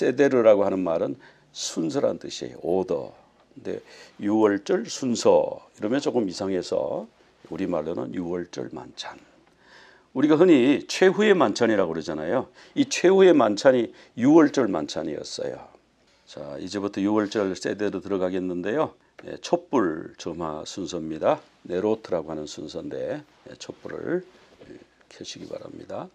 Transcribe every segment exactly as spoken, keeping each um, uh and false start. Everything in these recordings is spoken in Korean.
세데르라고 하는 말은 순서란 뜻이에요. 오더. 근데 유월절 순서 이러면 조금 이상해서 우리말로는 유월절 만찬. 우리가 흔히 최후의 만찬이라고 그러잖아요. 이 최후의 만찬이 유월절 만찬이었어요. 자, 이제부터 유월절 세데르 들어가겠는데요. 예, 촛불 점화 순서입니다. 네로트라고 하는 순서인데 예, 촛불을 예, 켜시기 바랍니다.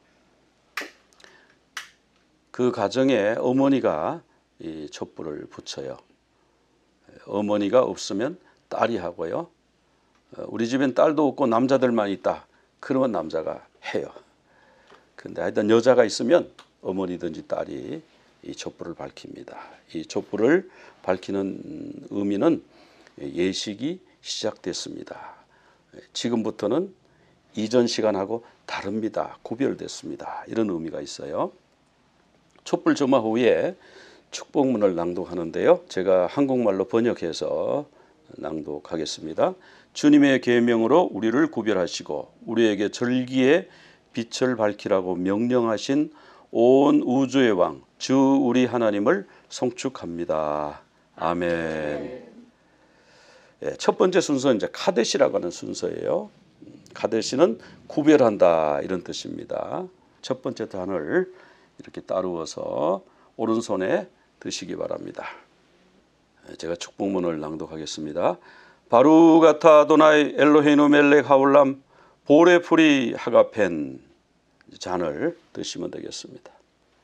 그 가정에 어머니가 이 촛불을 붙여요. 어머니가 없으면 딸이 하고요. 우리 집엔 딸도 없고 남자들만 있다. 그러면 남자가 해요. 근데 하여튼 여자가 있으면 어머니든지 딸이 이 촛불을 밝힙니다. 이 촛불을 밝히는 의미는 예식이 시작됐습니다. 지금부터는 이전 시간하고 다릅니다. 구별됐습니다. 이런 의미가 있어요. 촛불 점화 후에 축복문을 낭독하는데요. 제가 한국말로 번역해서 낭독하겠습니다. 주님의 계명으로 우리를 구별하시고 우리에게 절기의 빛을 밝히라고 명령하신 온 우주의 왕 주 우리 하나님을 송축합니다. 아멘. 예, 첫 번째 순서는 이제 카데시라고 하는 순서예요. 카데시는 구별한다 이런 뜻입니다. 첫 번째 단을 이렇게 따르어서 오른손에 드시기 바랍니다. 제가 축복문을 낭독하겠습니다. 바루가타 아도나이 엘로헤이노 멜렉 하울람 보레프리 하가펜. 잔을 드시면 되겠습니다.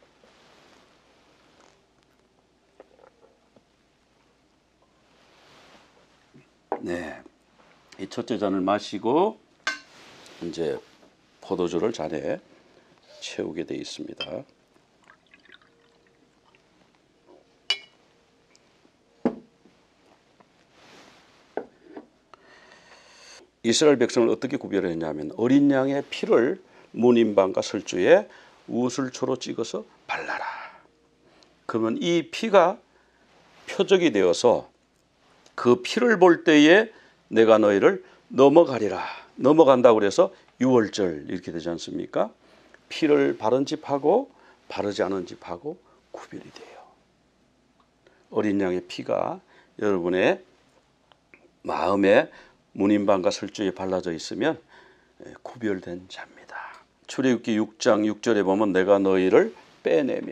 네, 이 첫째 잔을 마시고 이제 포도주를 잔에 채우게 되어 있습니다. 이스라엘 백성을 어떻게 구별했냐면 어린 양의 피를 문인방과 설주에 우슬초로 찍어서 발라라. 그러면 이 피가 표적이 되어서 그 피를 볼 때에 내가 너희를 넘어가리라. 넘어간다고 그래서 유월절 이렇게 되지 않습니까? 피를 바른 집하고 바르지 않은 집하고 구별이 돼요. 어린 양의 피가 여러분의 마음에 문인방과 설주에 발라져 있으면 구별된 자입니다. 출애굽기 육 장 육 절에 보면 내가 너희를 빼내며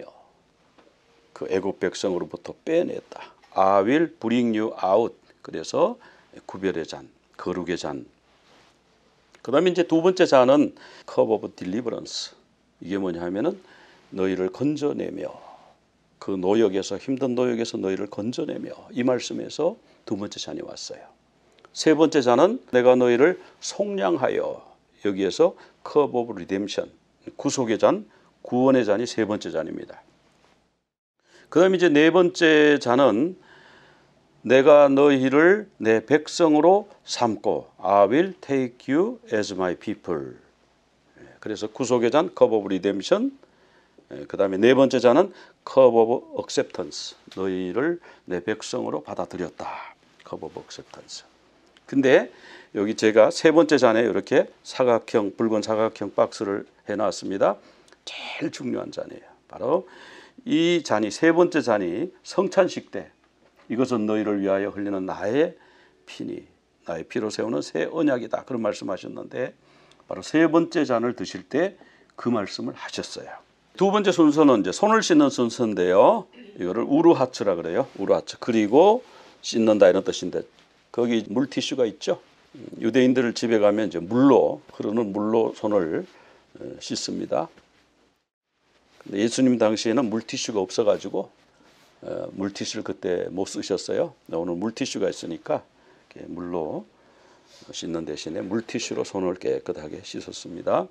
그 애굽 백성으로부터 빼냈다. I will bring you out. 그래서 구별의 잔, 거룩의 잔. 그 다음에 이제 두 번째 잔은 cup of deliverance. 이게 뭐냐 하면은 너희를 건져내며 그 노역에서 힘든 노역에서 너희를 건져내며 이 말씀에서 두 번째 잔이 왔어요. 세 번째 잔은 내가 너희를 속량하여 여기에서 cup of redemption. 구속의 잔, 구원의 잔이 세 번째 잔입니다. 그 다음에 이제 네 번째 잔은 내가 너희를 내 백성으로 삼고 I will take you as my people. 그래서 구속의 잔 cup of redemption. 그 다음에 네 번째 잔은 cup of acceptance. 너희를 내 백성으로 받아들였다. cup of acceptance. 근데 여기 제가 세 번째 잔에 이렇게 사각형 붉은 사각형 박스를 해놨습니다. 제일 중요한 잔이에요. 바로 이 잔이 세 번째 잔이 성찬식 때 이것은 너희를 위하여 흘리는 나의 피니 나의 피로 세우는 새 언약이다. 그런 말씀하셨는데 바로 세 번째 잔을 드실 때 그 말씀을 하셨어요. 두 번째 순서는 이제 손을 씻는 순서인데요. 이거를 우루하츠라 그래요. 우루하츠. 그리고 씻는다 이런 뜻인데 거기 물티슈가 있죠. 유대인들 집에 가면 이제 물로 흐르는 물로 손을 씻습니다. 근데 예수님 당시에는 물티슈가 없어가지고 물티슈를 그때 못 쓰셨어요. 오늘 물티슈가 있으니까 물로 씻는 대신에 물티슈로 손을 깨끗하게 씻었습니다.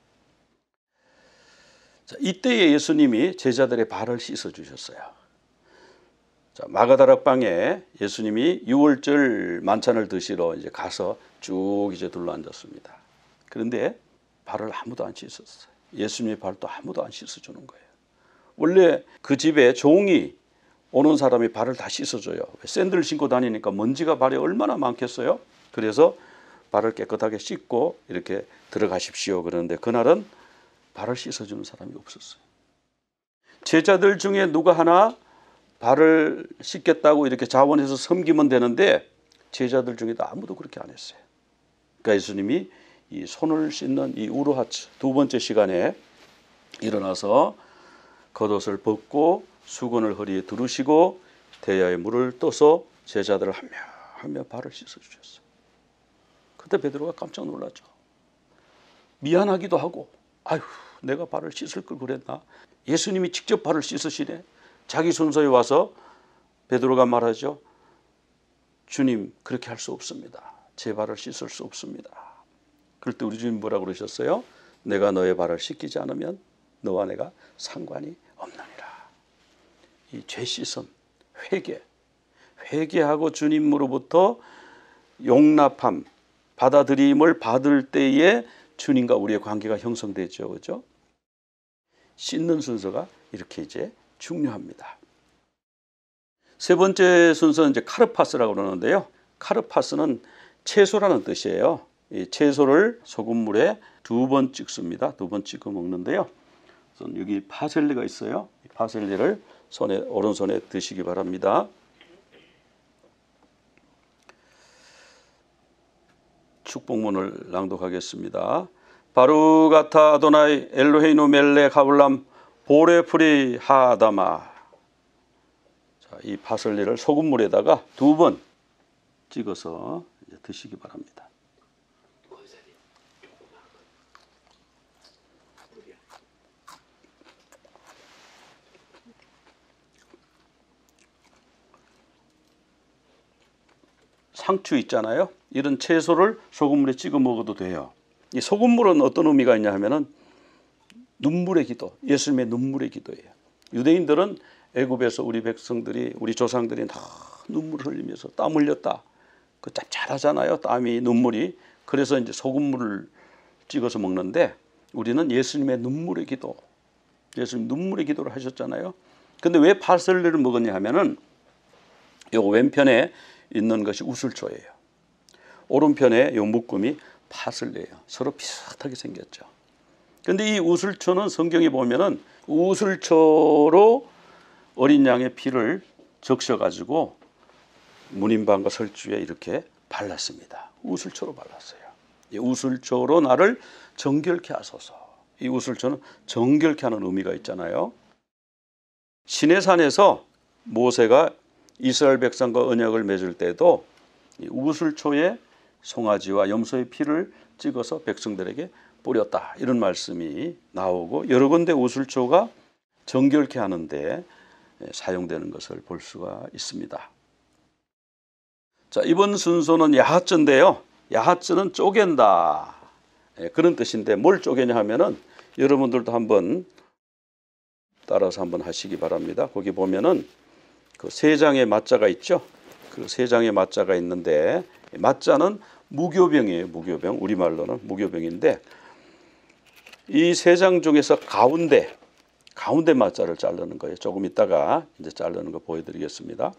자, 이때에 예수님이 제자들의 발을 씻어 주셨어요. 자, 마가다락방에 예수님이 유월절 만찬을 드시러 이제 가서 쭉 이제 둘러앉았습니다. 그런데 발을 아무도 안 씻었어요. 예수님의 발도 아무도 안 씻어주는 거예요. 원래 그 집에 종이 오는 사람이 발을 다 씻어줘요. 샌들을 신고 다니니까 먼지가 발에 얼마나 많겠어요. 그래서 발을 깨끗하게 씻고 이렇게 들어가십시오. 그런데 그날은 발을 씻어주는 사람이 없었어요. 제자들 중에 누가 하나 발을 씻겠다고 이렇게 자원해서 섬기면 되는데 제자들 중에도 아무도 그렇게 안 했어요. 그러니까 예수님이 이 손을 씻는 이 우르하츠 두 번째 시간에 일어나서 겉옷을 벗고 수건을 허리에 두르시고 대야에 물을 떠서 제자들을 하며 하며 발을 씻어주셨어요. 그때 베드로가 깜짝 놀랐죠. 미안하기도 하고 아휴 내가 발을 씻을 걸 그랬나. 예수님이 직접 발을 씻으시네. 자기 순서에 와서 베드로가 말하죠. 주님 그렇게 할 수 없습니다. 제 발을 씻을 수 없습니다. 그럴 때 우리 주님 뭐라고 그러셨어요? 내가 너의 발을 씻기지 않으면 너와 내가 상관이 없느니라. 이 죄 씻음, 회개, 회개하고 주님으로부터 용납함, 받아들임을 받을 때에 주님과 우리의 관계가 형성되죠. 그렇죠? 씻는 순서가 이렇게 이제 중요합니다. 세 번째 순서는 이제 카르파스라고 그러는데요. 카르파스는 채소라는 뜻이에요. 이 채소를 소금물에 두 번 찍습니다. 두 번 찍어 먹는데요. 여기 파셀리가 있어요. 이 파셀리를 손에 오른손에 드시기 바랍니다. 축복문을 낭독하겠습니다. 바루가타 아도나이 엘로헤이노 멜레 가블람 보레프리 하다마. 자, 이 파슬리를 소금물에다가 두 번 찍어서 이제 드시기 바랍니다. 상추 있잖아요. 이런 채소를 소금물에 찍어 먹어도 돼요. 이 소금물은 어떤 의미가 있냐 하면은 눈물의 기도, 예수님의 눈물의 기도예요. 유대인들은 애굽에서 우리 백성들이 우리 조상들이 다 눈물을 흘리면서 땀 흘렸다. 그 짭짤하잖아요. 땀이 눈물이. 그래서 이제 소금물을 찍어서 먹는데 우리는 예수님의 눈물의 기도, 예수님 눈물의 기도를 하셨잖아요. 근데 왜 파슬리를 먹었냐 하면은 요 왼편에 있는 것이 우슬초예요. 오른편에 요 묶음이 파슬리예요. 서로 비슷하게 생겼죠. 근데 이 우슬초는 성경에 보면은 우슬초로 어린 양의 피를 적셔가지고 문인방과 설주에 이렇게 발랐습니다. 우슬초로 발랐어요. 이 우슬초로 나를 정결케 하소서. 이 우슬초는 정결케 하는 의미가 있잖아요. 시내산에서 모세가 이스라엘 백성과 언약을 맺을 때도 이 우슬초에 송아지와 염소의 피를 찍어서 백성들에게 뿌렸다. 이런 말씀이 나오고 여러 군데 우슬초가 정결케 하는데 사용되는 것을 볼 수가 있습니다. 자, 이번 순서는 야하츠인데요. 야하츠는 쪼갠다. 그런 뜻인데 뭘 쪼개냐 하면은 여러분들도 한번 따라서 한번 하시기 바랍니다. 거기 보면은 그 세 장의 맞자가 있죠. 그 세 장의 맞자가 있는데 맞자는 무교병이에요. 무교병. 우리말로는 무교병인데 이 세 장 중에서 가운데 가운데 맞자를 자르는 거예요. 조금 있다가 이제 자르는 거 보여드리겠습니다.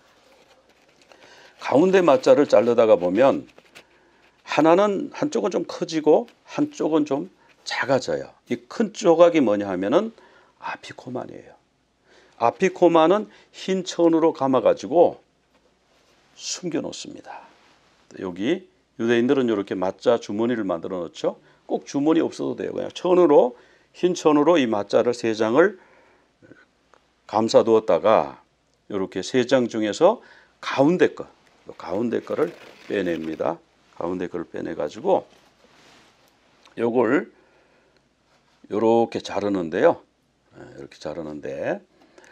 가운데 맞자를 자르다가 보면 하나는 한쪽은 좀 커지고 한쪽은 좀 작아져요. 이 큰 조각이 뭐냐 하면은 아피코만이에요. 아피코만은 흰 천으로 감아가지고 숨겨 놓습니다. 여기 유대인들은 이렇게 맞자 주머니를 만들어 놓죠. 꼭 주머니 없어도 돼요. 그냥 천으로 흰 천으로 이 맞자를 세 장을 감싸 두었다가 이렇게 세 장 중에서 가운데 거, 가운데 거를 빼냅니다. 가운데 거를 빼내 가지고 요걸 이렇게 자르는데요. 이렇게 자르는데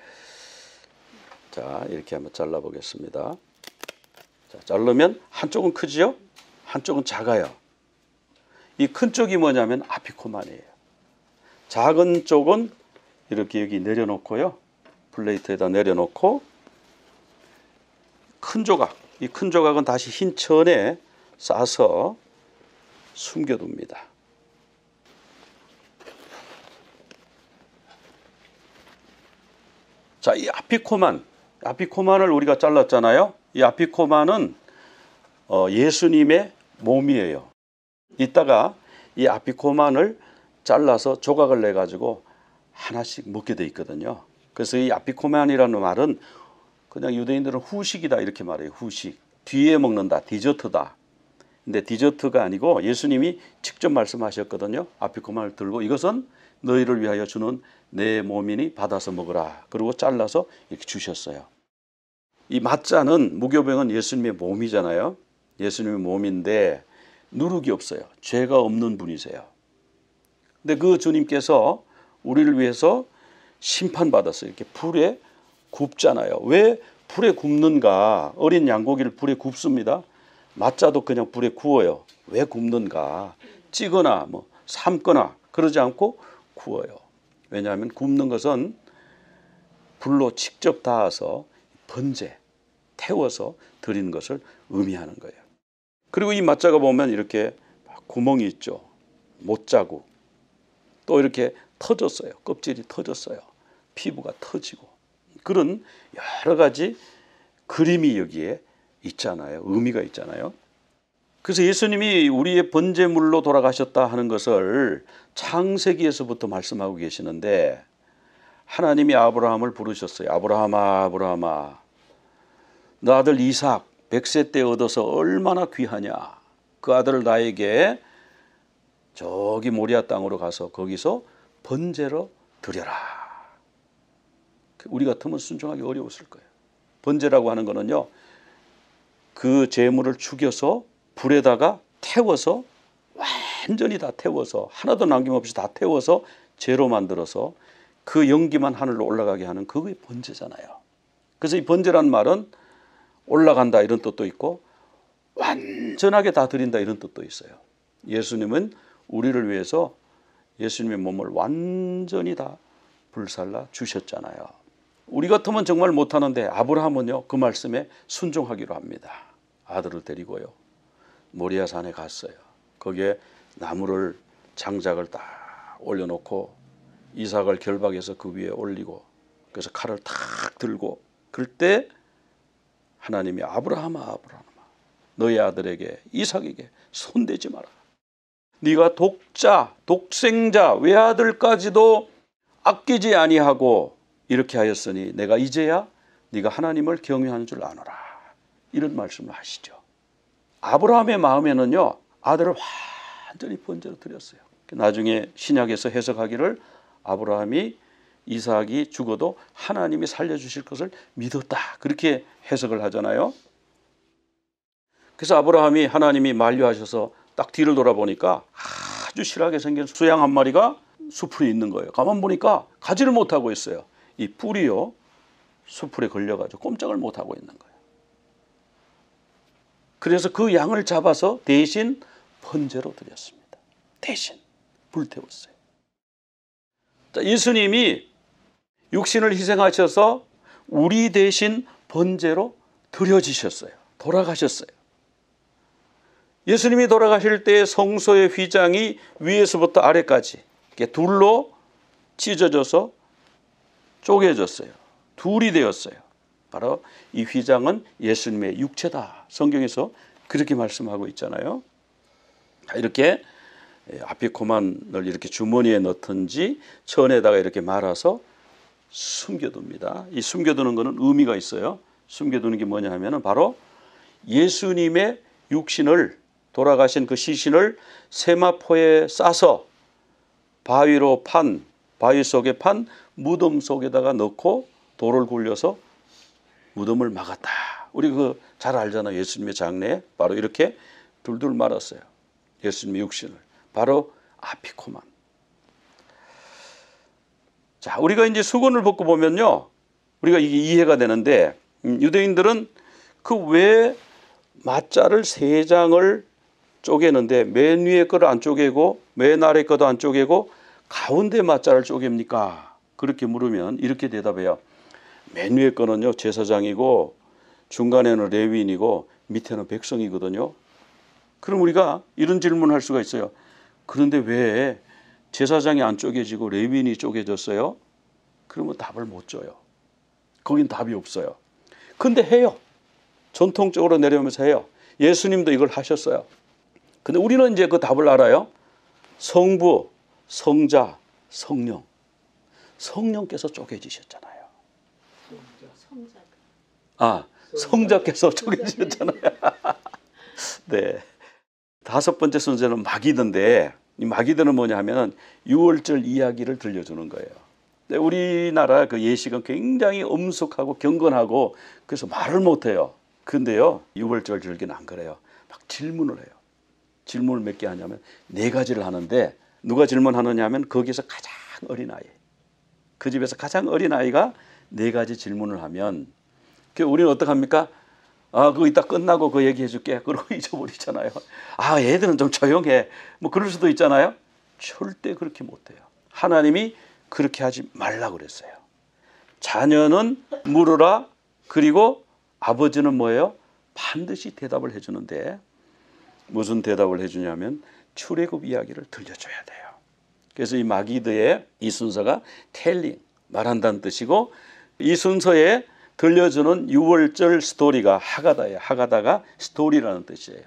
자, 이렇게 한번 잘라 보겠습니다. 자, 자르면 한쪽은 크지요? 한쪽은 작아요. 이 큰 쪽이 뭐냐면 아피코만이에요. 작은 쪽은 이렇게 여기 내려놓고요. 플레이트에다 내려놓고 큰 조각, 이 큰 조각은 다시 흰 천에 싸서 숨겨둡니다. 자, 이 아피코만, 아피코만을 우리가 잘랐잖아요. 이 아피코만은 어, 예수님의 몸이에요. 이따가 이 아피코만을 잘라서 조각을 내 가지고 하나씩 먹게 돼 있거든요. 그래서 이 아피코만이라는 말은 그냥 유대인들은 후식이다 이렇게 말해요. 후식. 뒤에 먹는다. 디저트다. 근데 디저트가 아니고 예수님이 직접 말씀하셨거든요. 아피코만을 들고 이것은 너희를 위하여 주는 내 몸이니 받아서 먹으라. 그리고 잘라서 이렇게 주셨어요. 이 맞자는 무교병은 예수님의 몸이잖아요. 예수님의 몸인데 누룩이 없어요. 죄가 없는 분이세요. 근데 그 주님께서 우리를 위해서 심판받았어요. 이렇게 불에 굽잖아요. 왜 불에 굽는가? 어린 양고기를 불에 굽습니다. 맞자도 그냥 불에 구워요. 왜 굽는가? 찌거나 뭐 삶거나 그러지 않고 구워요. 왜냐하면 굽는 것은 불로 직접 닿아서 번제, 태워서 드리는 것을 의미하는 거예요. 그리고 이 맞자가 보면 이렇게 구멍이 있죠. 못자국. 또 이렇게 터졌어요. 껍질이 터졌어요. 피부가 터지고. 그런 여러 가지 그림이 여기에 있잖아요. 의미가 있잖아요. 그래서 예수님이 우리의 번제물로 돌아가셨다 하는 것을 창세기에서부터 말씀하고 계시는데 하나님이 아브라함을 부르셨어요. 아브라함아 아브라함아 너 아들 이삭 백 세 때 얻어서 얼마나 귀하냐. 그 아들을 나에게 저기 모리아 땅으로 가서 거기서 번제로 드려라. 우리 같으면 순종하기 어려웠을 거예요. 번제라고 하는 거는요. 그 제물을 죽여서 불에다가 태워서 완전히 다 태워서 하나도 남김없이 다 태워서 제로 만들어서 그 연기만 하늘로 올라가게 하는 그게 번제잖아요. 그래서 이 번제라는 말은 올라간다 이런 뜻도 있고 완전하게 다 드린다 이런 뜻도 있어요. 예수님은 우리를 위해서 예수님의 몸을 완전히 다 불살라 주셨잖아요. 우리 같으면 정말 못하는데 아브라함은요 그 말씀에 순종하기로 합니다. 아들을 데리고요 모리아 산에 갔어요. 거기에 나무를 장작을 딱 올려놓고 이삭을 결박해서 그 위에 올리고 그래서 칼을 탁 들고 그때 하나님이 아브라함아 아브라함아 너희 아들에게 이삭에게 손대지 마라. 네가 독자 독생자 외아들까지도 아끼지 아니하고 이렇게 하였으니 내가 이제야 네가 하나님을 경외하는 줄 아노라. 이런 말씀을 하시죠. 아브라함의 마음에는요 아들을 완전히 번제로 드렸어요. 나중에 신약에서 해석하기를 아브라함이 이삭이 죽어도 하나님이 살려주실 것을 믿었다. 그렇게 해석을 하잖아요. 그래서 아브라함이 하나님이 만류하셔서 딱 뒤를 돌아보니까 아주 실하게 생긴 수양 한 마리가 수풀에 있는 거예요. 가만 보니까 가지를 못하고 있어요. 이 뿔이요 수풀에 걸려가지고 꼼짝을 못하고 있는 거예요. 그래서 그 양을 잡아서 대신 번제로 드렸습니다. 대신 불태웠어요. 자, 예수님이 육신을 희생하셔서 우리 대신 번제로 드려지셨어요. 돌아가셨어요. 예수님이 돌아가실 때 성소의 휘장이 위에서부터 아래까지 이렇게 둘로 찢어져서 쪼개졌어요. 둘이 되었어요. 바로 이 휘장은 예수님의 육체다. 성경에서 그렇게 말씀하고 있잖아요. 이렇게 아피코만을 이렇게 주머니에 넣든지 천에다가 이렇게 말아서 숨겨둡니다. 이 숨겨두는 것은 의미가 있어요. 숨겨두는 게 뭐냐 하면은 바로 예수님의 육신을 돌아가신 그 시신을 세마포에 싸서 바위로 판 바위 속에 판 무덤 속에다가 넣고 돌을 굴려서 무덤을 막았다. 우리 그 잘 알잖아요. 예수님의 장례에 바로 이렇게 둘둘 말았어요. 예수님의 육신을 바로 아피코만. 자, 우리가 이제 수건을 벗고 보면요, 우리가 이게 이해가 되는데 유대인들은 그 왜 맞자를 세 장을 쪼개는데 맨 위에 거를 안 쪼개고 맨 아래 거도 안 쪼개고 가운데 맞자를 쪼갭니까? 그렇게 물으면 이렇게 대답해요. 맨 위에 거는요 제사장이고 중간에는 레위인이고 밑에는 백성이거든요. 그럼 우리가 이런 질문을 할 수가 있어요. 그런데 왜 제사장이 안 쪼개지고 레위인이 쪼개졌어요? 그러면 답을 못 줘요. 거긴 답이 없어요. 근데 해요. 전통적으로 내려오면서 해요. 예수님도 이걸 하셨어요. 근데 우리는 이제 그 답을 알아요. 성부, 성자, 성령. 성령께서 쪼개지셨잖아요. 아, 성자께서 쪼개주셨잖아요. 네. 다섯 번째 순서는 마기드인데, 이 마기드는 뭐냐 하면 유월절 이야기를 들려주는 거예요. 우리나라 그 예식은 굉장히 엄숙하고 경건하고 그래서 말을 못해요. 근데요, 유월절 절기는 안 그래요. 막 질문을 해요. 질문을 몇 개 하냐면 네 가지를 하는데, 누가 질문하느냐 하면 거기서 가장 어린 아이, 그 집에서 가장 어린 아이가 네 가지 질문을 하면, 우리는 어떡합니까? 아, 그거 이따 끝나고 그 얘기해 줄게. 그러고 잊어버리잖아요. 아, 애들은 좀 조용해. 뭐 그럴 수도 있잖아요. 절대 그렇게 못해요. 하나님이 그렇게 하지 말라고 그랬어요. 자녀는 물으라. 그리고 아버지는 뭐예요? 반드시 대답을 해주는데, 무슨 대답을 해주냐면 출애굽 이야기를 들려줘야 돼요. 그래서 이 마기드의 이 순서가 텔링, 말한다는 뜻이고, 이 순서에 들려주는 유월절 스토리가 하가다예요. 하가다가 스토리라는 뜻이에요.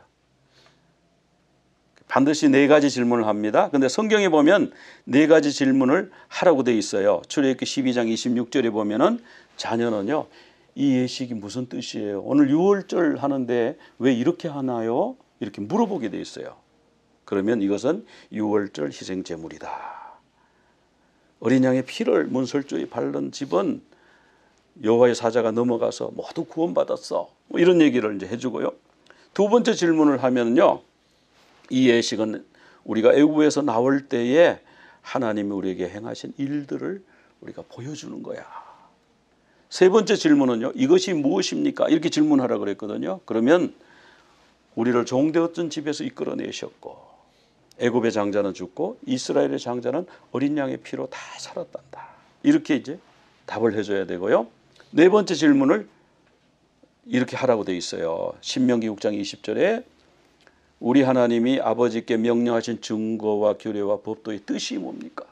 반드시 네 가지 질문을 합니다. 근데 성경에 보면 네 가지 질문을 하라고 돼 있어요. 출애굽기 십이 장 이십육 절에 보면은 자녀는요, 이 예식이 무슨 뜻이에요? 오늘 유월절 하는데 왜 이렇게 하나요? 이렇게 물어보게 돼 있어요. 그러면 이것은 유월절 희생 제물이다. 어린 양의 피를 문설주에 바른 집은 여호와의 사자가 넘어가서 모두 구원받았어. 뭐 이런 얘기를 이제 해주고요. 두 번째 질문을 하면요, 이 예식은 우리가 애굽에서 나올 때에 하나님이 우리에게 행하신 일들을 우리가 보여주는 거야. 세 번째 질문은요, 이것이 무엇입니까? 이렇게 질문하라 그랬거든요. 그러면 우리를 종되었던 집에서 이끌어내셨고, 애굽의 장자는 죽고 이스라엘의 장자는 어린 양의 피로 다 살았단다. 이렇게 이제 답을 해줘야 되고요. 네 번째 질문을 이렇게 하라고 돼 있어요. 신명기 육 장 이십 절에 우리 하나님이 아버지께 명령하신 증거와 규례와 법도의 뜻이 뭡니까?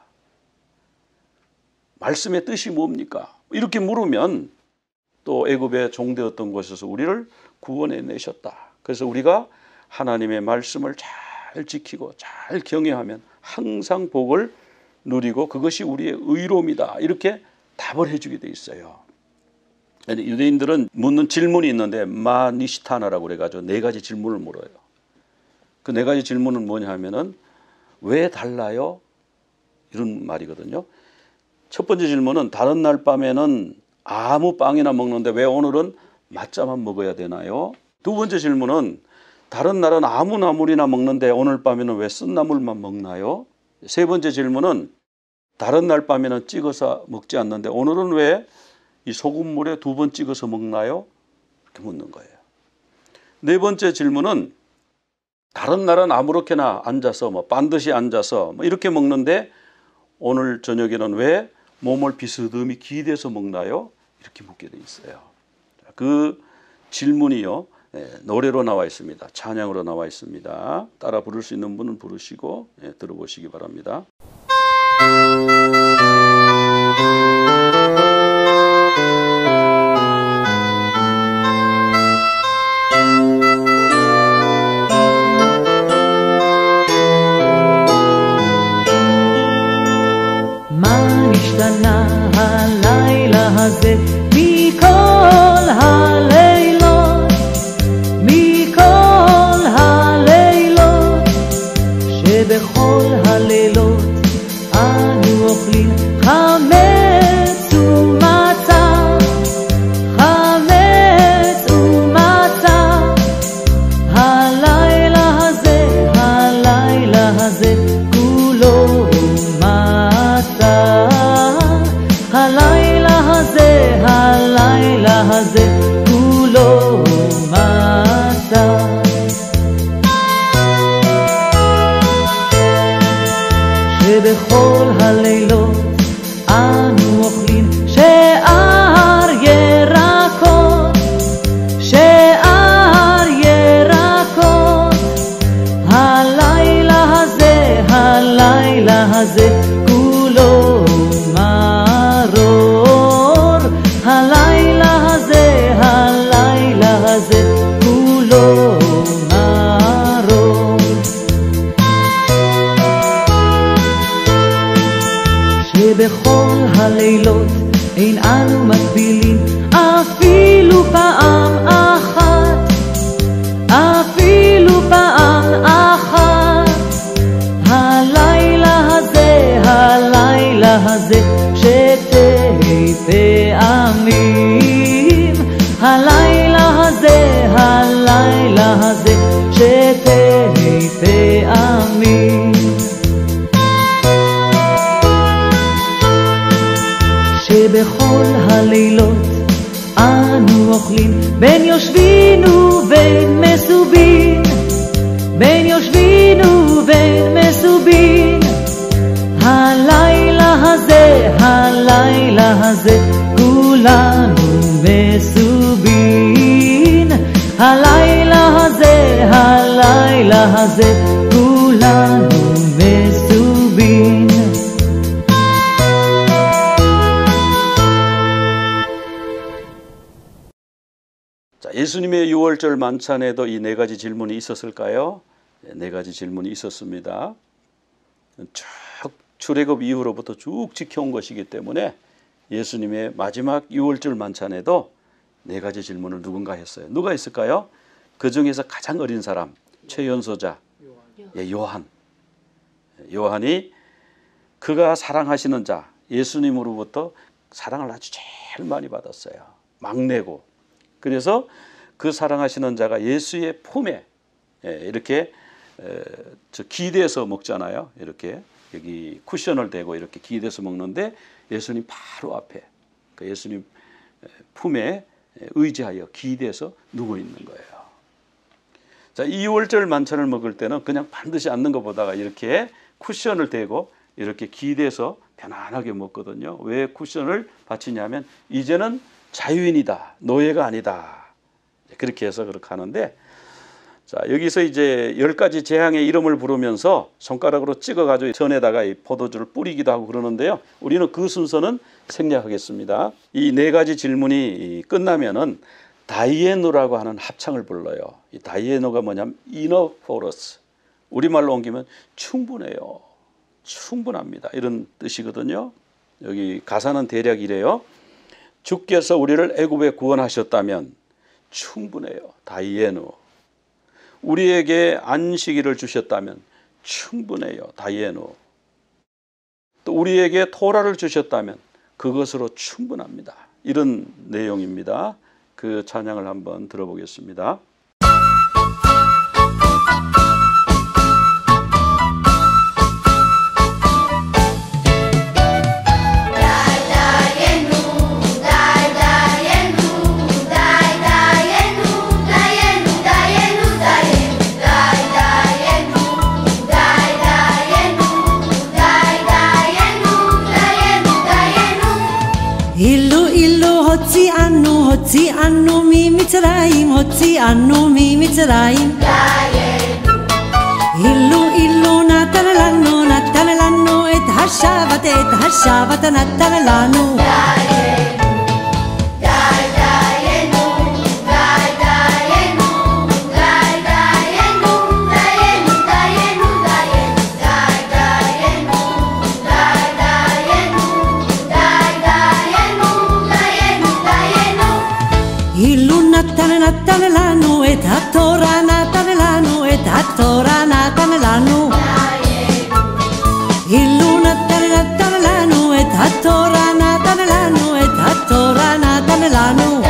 말씀의 뜻이 뭡니까? 이렇게 물으면 또 애굽의 종되었던 곳에서 우리를 구원해 내셨다. 그래서 우리가 하나님의 말씀을 잘 지키고 잘 경외하면 항상 복을 누리고 그것이 우리의 의로움이다. 이렇게 답을 해주게 돼 있어요. 유대인들은 묻는 질문이 있는데 마니시타나라고 그래가지고 네 가지 질문을 물어요. 그 네 가지 질문은 뭐냐 하면은 왜 달라요? 이런 말이거든요. 첫 번째 질문은 다른 날 밤에는 아무 빵이나 먹는데 왜 오늘은 맛자만 먹어야 되나요? 두 번째 질문은 다른 날은 아무 나물이나 먹는데 오늘 밤에는 왜 쓴 나물만 먹나요? 세 번째 질문은 다른 날 밤에는 찍어서 먹지 않는데 오늘은 왜 이 소금물에 두 번 찍어서 먹나요? 이렇게 묻는 거예요. 네 번째 질문은 다른 날은 아무렇게나 앉아서 뭐 반드시 앉아서 뭐 이렇게 먹는데 오늘 저녁에는 왜 몸을 비스듬히 기대서 먹나요? 이렇게 묻게 돼 있어요. 그 질문이요, 네, 노래로 나와 있습니다. 찬양으로 나와 있습니다. 따라 부를 수 있는 분은 부르시고 네, 들어보시기 바랍니다. הלילה הזה מכל הלילות, מכל הלילות, שבכל הלילות אנו אוכלים חמץ ומצה, חמץ ומצה. הלילה הזה, הלילה הזה כולו מצה. הלילה הזה, הלילה הזה כולו מצה. שבכל הלילות אנו אוכלים שאר ירקות, שאר ירקות. הלילה הזה, הלילה הזה כולו הלילה הזה, הלילה הזה כולו מרור. פעם אחת, אפילו פעם אחת. הלילה הזה, הלילה הזה, שתי פעמים. הלילה הזה, הלילה הזה, שתי פעמים. שבכל הלילות אנו אוכלים בין יושבין ובין מסובין, בין יושבין ובין מסובין. הלילה הזה, הלילה הזה, כולנו מסובין. הלילה הזה, הלילה הזה, כולנו מסובין. 자, 예수님의 유월절 만찬에도 이 네 가지 질문이 있었을까요? 네 가지 질문이 있었습니다. 쭉 출애굽 이후로부터 쭉 지켜온 것이기 때문에 예수님의 마지막 유월절 만찬에도 네 가지 질문을 누군가 했어요. 누가 있을까요? 그 중에서 가장 어린 사람, 최연소자, 예, 요한. 요한이 그가 사랑하시는 자, 예수님으로부터 사랑을 아주 제일 많이 받았어요. 막내고. 그래서 그 사랑하시는 자가 예수의 품에 이렇게 저 기대서 먹잖아요. 이렇게 여기 쿠션을 대고 이렇게 기대서 먹는데 예수님 바로 앞에 그 예수님 품에 의지하여 기대서 누워 있는 거예요. 자, 이 유월절 만찬을 먹을 때는 그냥 반드시 앉는 것보다가 이렇게 쿠션을 대고 이렇게 기대서 편안하게 먹거든요. 왜 쿠션을 받치냐면 이제는 자유인이다, 노예가 아니다. 그렇게 해서 그렇게 하는데, 자, 여기서 이제 열 가지 재앙의 이름을 부르면서 손가락으로 찍어가지고 전에다가 이 포도주를 뿌리기도 하고 그러는데요. 우리는 그 순서는 생략하겠습니다. 이 네 가지 질문이 끝나면은 다이에노라고 하는 합창을 불러요. 이 다이에노가 뭐냐면 enough for us. 우리말로 옮기면 충분해요. 충분합니다. 이런 뜻이거든요. 여기 가사는 대략 이래요. 주께서 우리를 애굽에 구원하셨다면 충분해요. 다이에노. 우리에게 안식일을 주셨다면 충분해요. 다이에노. 또 우리에게 토라를 주셨다면 그것으로 충분합니다. 이런 내용입니다. 그 찬양을 한번 들어보겠습니다. הוציאנו ממצרים, הוציאנו ממצרים. אילו אילו נתן לנו, נתן לנו את השבת, את השבת נתן לנו. נתן לנו את התורה, נתן לנו את התורה, נתן לנו. אילו נתן נתן לנו את התורה, נתן לנו את התורה, נתן לנו.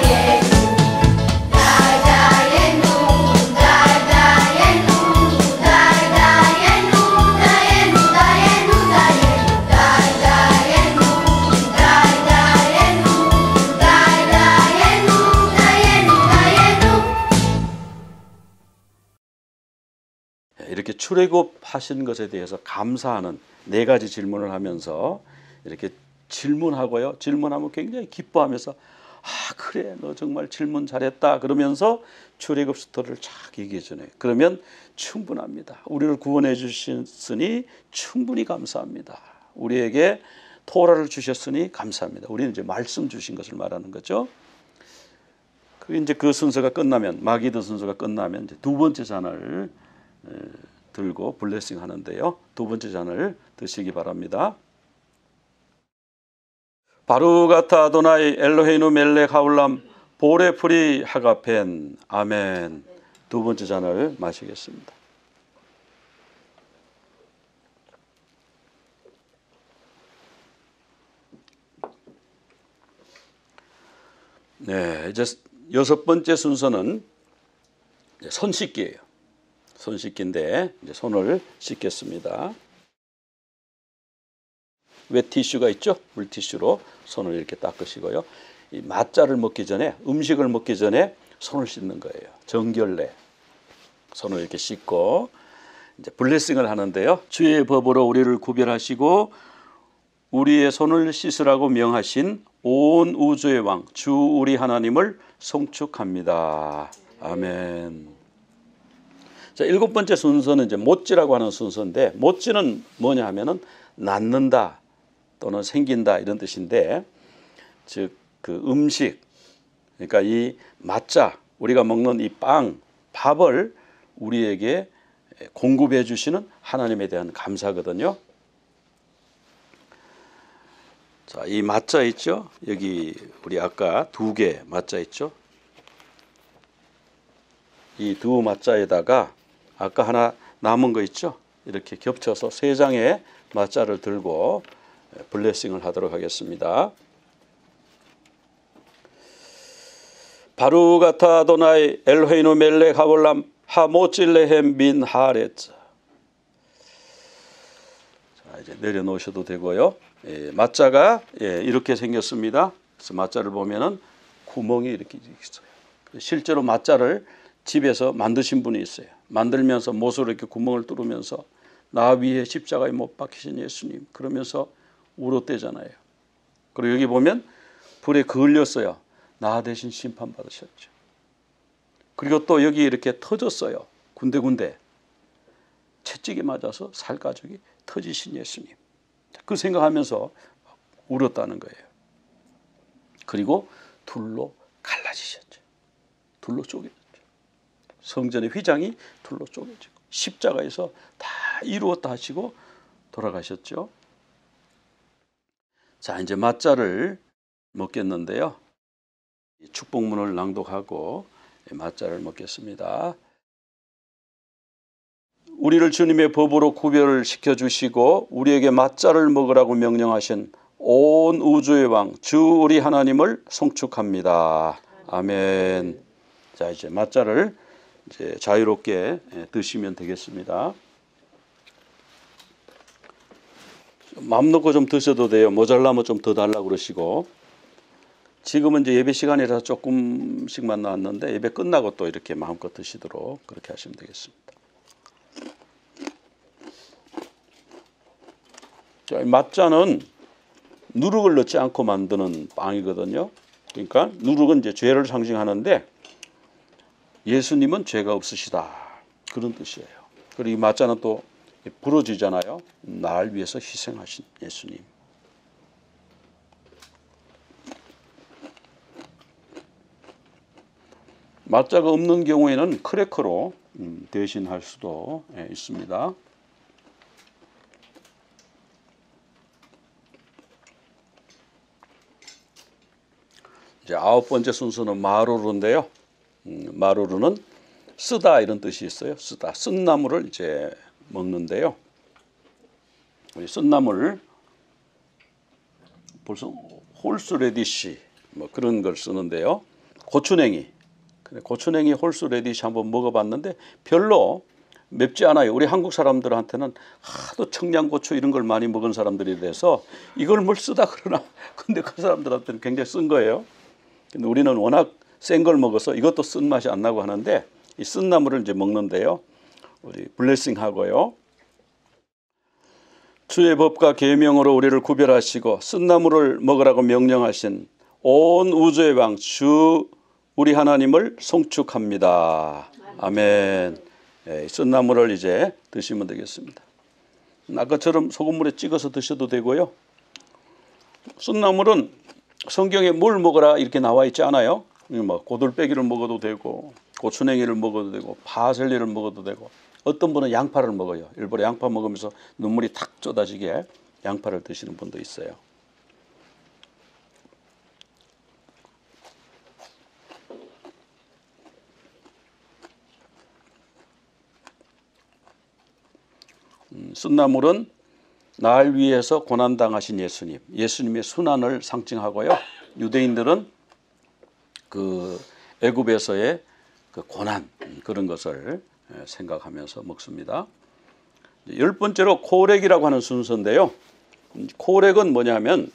이렇게 출애굽하신 것에 대해서 감사하는 네 가지 질문을 하면서 이렇게 질문하고요. 질문하면 굉장히 기뻐하면서 아 그래 너 정말 질문 잘했다 그러면서 출애굽 스토리를 쫙 얘기해 주네요. 그러면 충분합니다. 우리를 구원해 주셨으니 충분히 감사합니다. 우리에게 토라를 주셨으니 감사합니다. 우리는 이제 말씀 주신 것을 말하는 거죠. 그 이제 그 순서가 끝나면 마기도 순서가 끝나면 이제 두 번째 잔을 들고 블레싱 하는데요. 두 번째 잔을 드시기 바랍니다. 바루가타 아도나이 엘로헤이누 멜렉 하울람 보레프리 하가펜. 아멘. 두 번째 잔을 마시겠습니다. 네, 이제 여섯 번째 순서는 손 씻기예요. 손 씻기인데 이제 손을 씻겠습니다. 웨티슈가 있죠? 물티슈로 손을 이렇게 닦으시고요. 이 맛자를 먹기 전에, 음식을 먹기 전에 손을 씻는 거예요. 정결례. 손을 이렇게 씻고 이제 블레싱을 하는데요. 주의 법으로 우리를 구별하시고 우리의 손을 씻으라고 명하신 온 우주의 왕 주 우리 하나님을 송축합니다. 아멘. 자, 일곱 번째 순서는 이제 못지라고 하는 순서인데, 못지는 뭐냐 하면은 낳는다 또는 생긴다 이런 뜻인데, 즉 그 음식, 그러니까 이 맛자, 우리가 먹는 이 빵, 밥을 우리에게 공급해 주시는 하나님에 대한 감사거든요. 자, 이 맛자 있죠? 여기 우리 아까 두 개 맛자 있죠? 이 두 맛자에다가 아까 하나 남은 거 있죠? 이렇게 겹쳐서 세 장의 맛자를 들고 블레싱을 하도록 하겠습니다. 바루가타 아도나이 엘헤이노 멜렉 하볼람 하모찔레헴 민 하레츠. 자, 이제 내려놓으셔도 되고요. 예, 맛자가 예, 이렇게 생겼습니다. 그래서 맛자를 보면은 구멍이 이렇게 있어요. 실제로 맛자를 집에서 만드신 분이 있어요. 만들면서 못으로 이렇게 구멍을 뚫으면서 나 위에 십자가에 못 박히신 예수님 그러면서 울었대잖아요. 그리고 여기 보면 불에 그을렸어요. 나 대신 심판받으셨죠. 그리고 또 여기 이렇게 터졌어요. 군데군데 채찍에 맞아서 살가죽이 터지신 예수님. 그 생각하면서 울었다는 거예요. 그리고 둘로 갈라지셨죠. 둘로 쪼개졌죠. 성전의 휘장이 둘로 쪼개지고 십자가에서 다 이루었다 하시고 돌아가셨죠. 자, 이제 맛자를 먹겠는데요. 축복문을 낭독하고 맛자를 먹겠습니다. 우리를 주님의 법으로 구별을 시켜주시고 우리에게 맛자를 먹으라고 명령하신 온 우주의 왕 주 우리 하나님을 송축합니다. 아멘. 자, 이제 맛자를 이제 자유롭게 드시면 되겠습니다. 마음 놓고 좀 드셔도 돼요. 모자라면 좀 더 달라고 그러시고. 지금은 이제 예배 시간이라서 조금씩만 나왔는데 예배 끝나고 또 이렇게 마음껏 드시도록 그렇게 하시면 되겠습니다. 자, 맛자는 누룩을 넣지 않고 만드는 빵이거든요. 그러니까 누룩은 이제 죄를 상징하는데 예수님은 죄가 없으시다 그런 뜻이에요. 그리고 이 맛자는 또 부러지잖아요. 날 위해서 희생하신 예수님. 맛자가 없는 경우에는 크래커로 대신할 수도 있습니다. 이제 아홉 번째 순서는 마루루인데요. 음, 마루루는 쓰다 이런 뜻이 있어요. 쓰다, 쓴 나물을 이제 먹는데요. 우리 쓴 나물 벌써 홀스레디시 뭐 그런 걸 쓰는데요. 고추냉이. 고추냉이 홀스레디시 한번 먹어봤는데 별로 맵지 않아요. 우리 한국 사람들한테는 하도 청양고추 이런 걸 많이 먹은 사람들이 돼서 이걸 뭘 쓰다 그러나 근데 그 사람들한테는 굉장히 쓴 거예요. 근데 우리는 워낙 센 걸 먹어서 이것도 쓴 맛이 안 나고 하는데 이 쓴 나물을 이제 먹는데요. 우리 블레싱 하고요. 주의 법과 계명으로 우리를 구별하시고 쓴 나물을 먹으라고 명령하신 온 우주의 왕 주 우리 하나님을 송축합니다. 아멘. 예, 쓴 나물을 이제 드시면 되겠습니다. 아까처럼 소금물에 찍어서 드셔도 되고요. 쓴 나물은 성경에 뭘 먹어라 이렇게 나와 있지 않아요. 뭐 고들빼기를 먹어도 되고 고추냉이를 먹어도 되고 파슬리를 먹어도 되고 어떤 분은 양파를 먹어요. 일부러 양파 먹으면서 눈물이 탁 쏟아지게 양파를 드시는 분도 있어요. 음, 순나물은 날 위해서 고난당하신 예수님, 예수님의 순환을 상징하고요. 유대인들은 그 애굽에서의 그 고난 그런 것을 생각하면서 먹습니다. 열 번째로 코렉이라고 하는 순서인데요. 코렉은 뭐냐면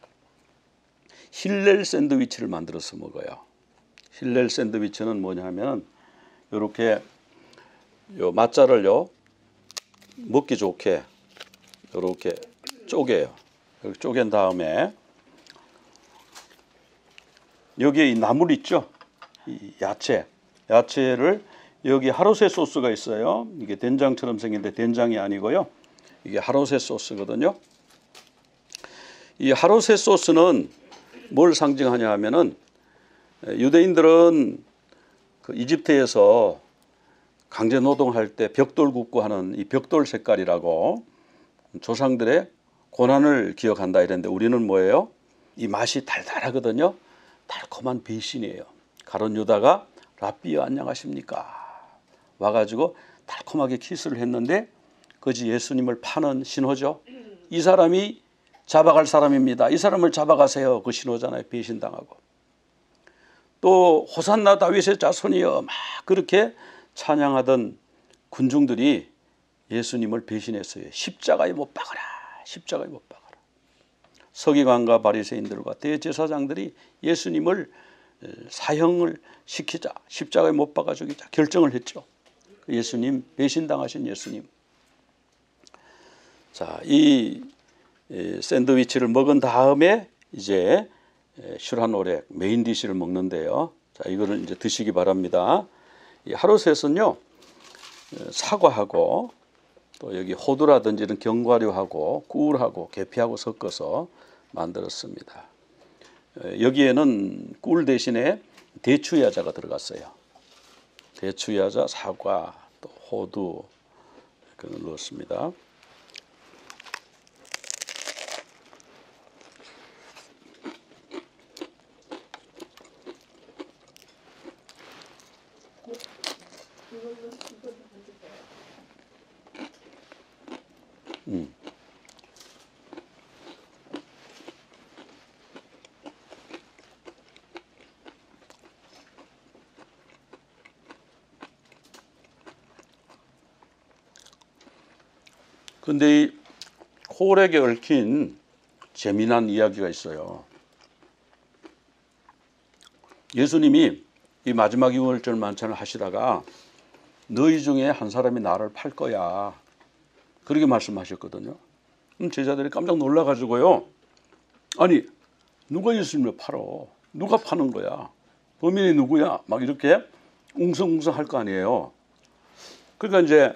힐렐 샌드위치를 만들어서 먹어요. 힐렐 샌드위치는 뭐냐면 이렇게 요 맛자를요 먹기 좋게 이렇게 쪼개요. 이렇게 쪼갠 다음에 여기에 이 나물 있죠? 이 야채, 야채를 여기 하로세 소스가 있어요. 이게 된장처럼 생긴데 된장이 아니고요. 이게 하로세 소스거든요. 이 하로세 소스는 뭘 상징하냐 하면은 유대인들은 그 이집트에서 강제 노동할 때 벽돌 굽고 하는 이 벽돌 색깔이라고 조상들의 고난을 기억한다 이랬는데 우리는 뭐예요? 이 맛이 달달하거든요. 달콤한 배신이에요. 가룟 유다가 랍비여 안녕하십니까? 와가지고 달콤하게 키스를 했는데 그것이 예수님을 파는 신호죠. 이 사람이 잡아갈 사람입니다. 이 사람을 잡아가세요. 그 신호잖아요. 배신당하고. 또 호산나 다윗의 자손이여 막 그렇게 찬양하던 군중들이 예수님을 배신했어요. 십자가에 못 박아라. 십자가에 못 박아라. 서기관과 바리새인들과 대제사장들이 예수님을 사형을 시키자. 십자가에 못 박아 죽이자. 결정을 했죠. 예수님, 배신당하신 예수님. 자, 이 샌드위치를 먹은 다음에 이제 슈란오렉 메인 디시를 먹는데요. 자, 이거를 이제 드시기 바랍니다. 이 하루셋은요 사과하고 또 여기 호두라든지 이런 견과류하고 꿀하고 계피하고 섞어서 만들었습니다. 여기에는 꿀 대신에 대추야자가 들어갔어요. 대추야자, 사과, 또 호두 그걸 넣었습니다. 음. 근데 이 코렉에 얽힌 재미난 이야기가 있어요. 예수님이 이 마지막 유월절 만찬을 하시다가 너희 중에 한 사람이 나를 팔 거야. 그렇게 말씀하셨거든요. 그럼 제자들이 깜짝 놀라가지고요. 아니 누가 예수님을 팔어? 누가 파는 거야? 범인이 누구야? 막 이렇게 웅성웅성 할 거 아니에요. 그러니까 이제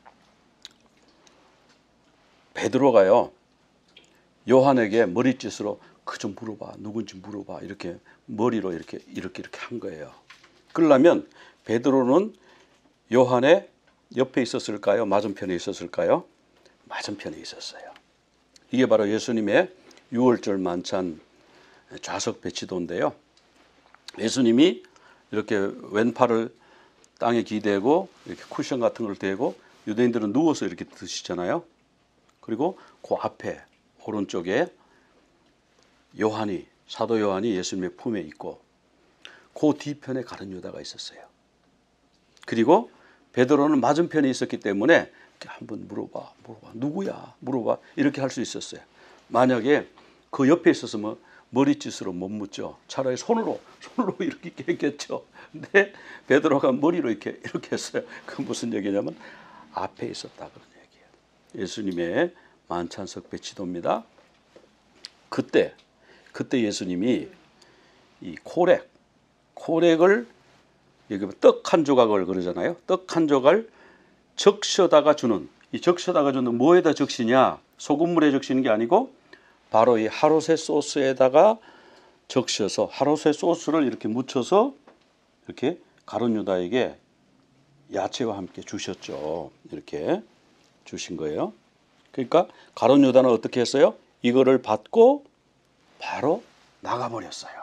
베드로가요. 요한에게 머리짓으로 그 좀 물어봐. 누군지 물어봐. 이렇게 머리로 이렇게 이렇게 이렇게 한 거예요. 그러려면 베드로는 요한의 옆에 있었을까요? 맞은편에 있었을까요? 맞은편에 있었어요. 이게 바로 예수님의 유월절 만찬 좌석 배치도인데요. 예수님이 이렇게 왼팔을 땅에 기대고 이렇게 쿠션 같은 걸 대고 유대인들은 누워서 이렇게 드시잖아요. 그리고 그 앞에 오른쪽에 요한이 사도 요한이 예수님의 품에 있고 그 뒤편에 가룟 유다가 있었어요. 그리고 베드로는 맞은편에 있었기 때문에 한번 물어봐, 물어봐, 누구야, 물어봐 이렇게 할 수 있었어요. 만약에 그 옆에 있어서 머리짓으로 못 묻죠. 차라리 손으로 손으로 이렇게 했겠죠. 근데 베드로가 머리로 이렇게 이렇게 했어요. 그 무슨 얘기냐면 앞에 있었다 그런 얘기예요. 예수님의 만찬석 배치도입니다. 그때 그때 예수님이 이 코렉 코렉을 여기 떡 한 조각을 그러잖아요. 떡 한 조각을 적셔다가 주는 이 적셔다가 주는 뭐에다 적시냐? 소금물에 적시는 게 아니고 바로 이 하로세 소스에다가 적셔서 하로세 소스를 이렇게 묻혀서 이렇게 가룟 유다에게 야채와 함께 주셨죠. 이렇게 주신 거예요. 그러니까 가룟 유다는 어떻게 했어요? 이거를 받고 바로 나가버렸어요.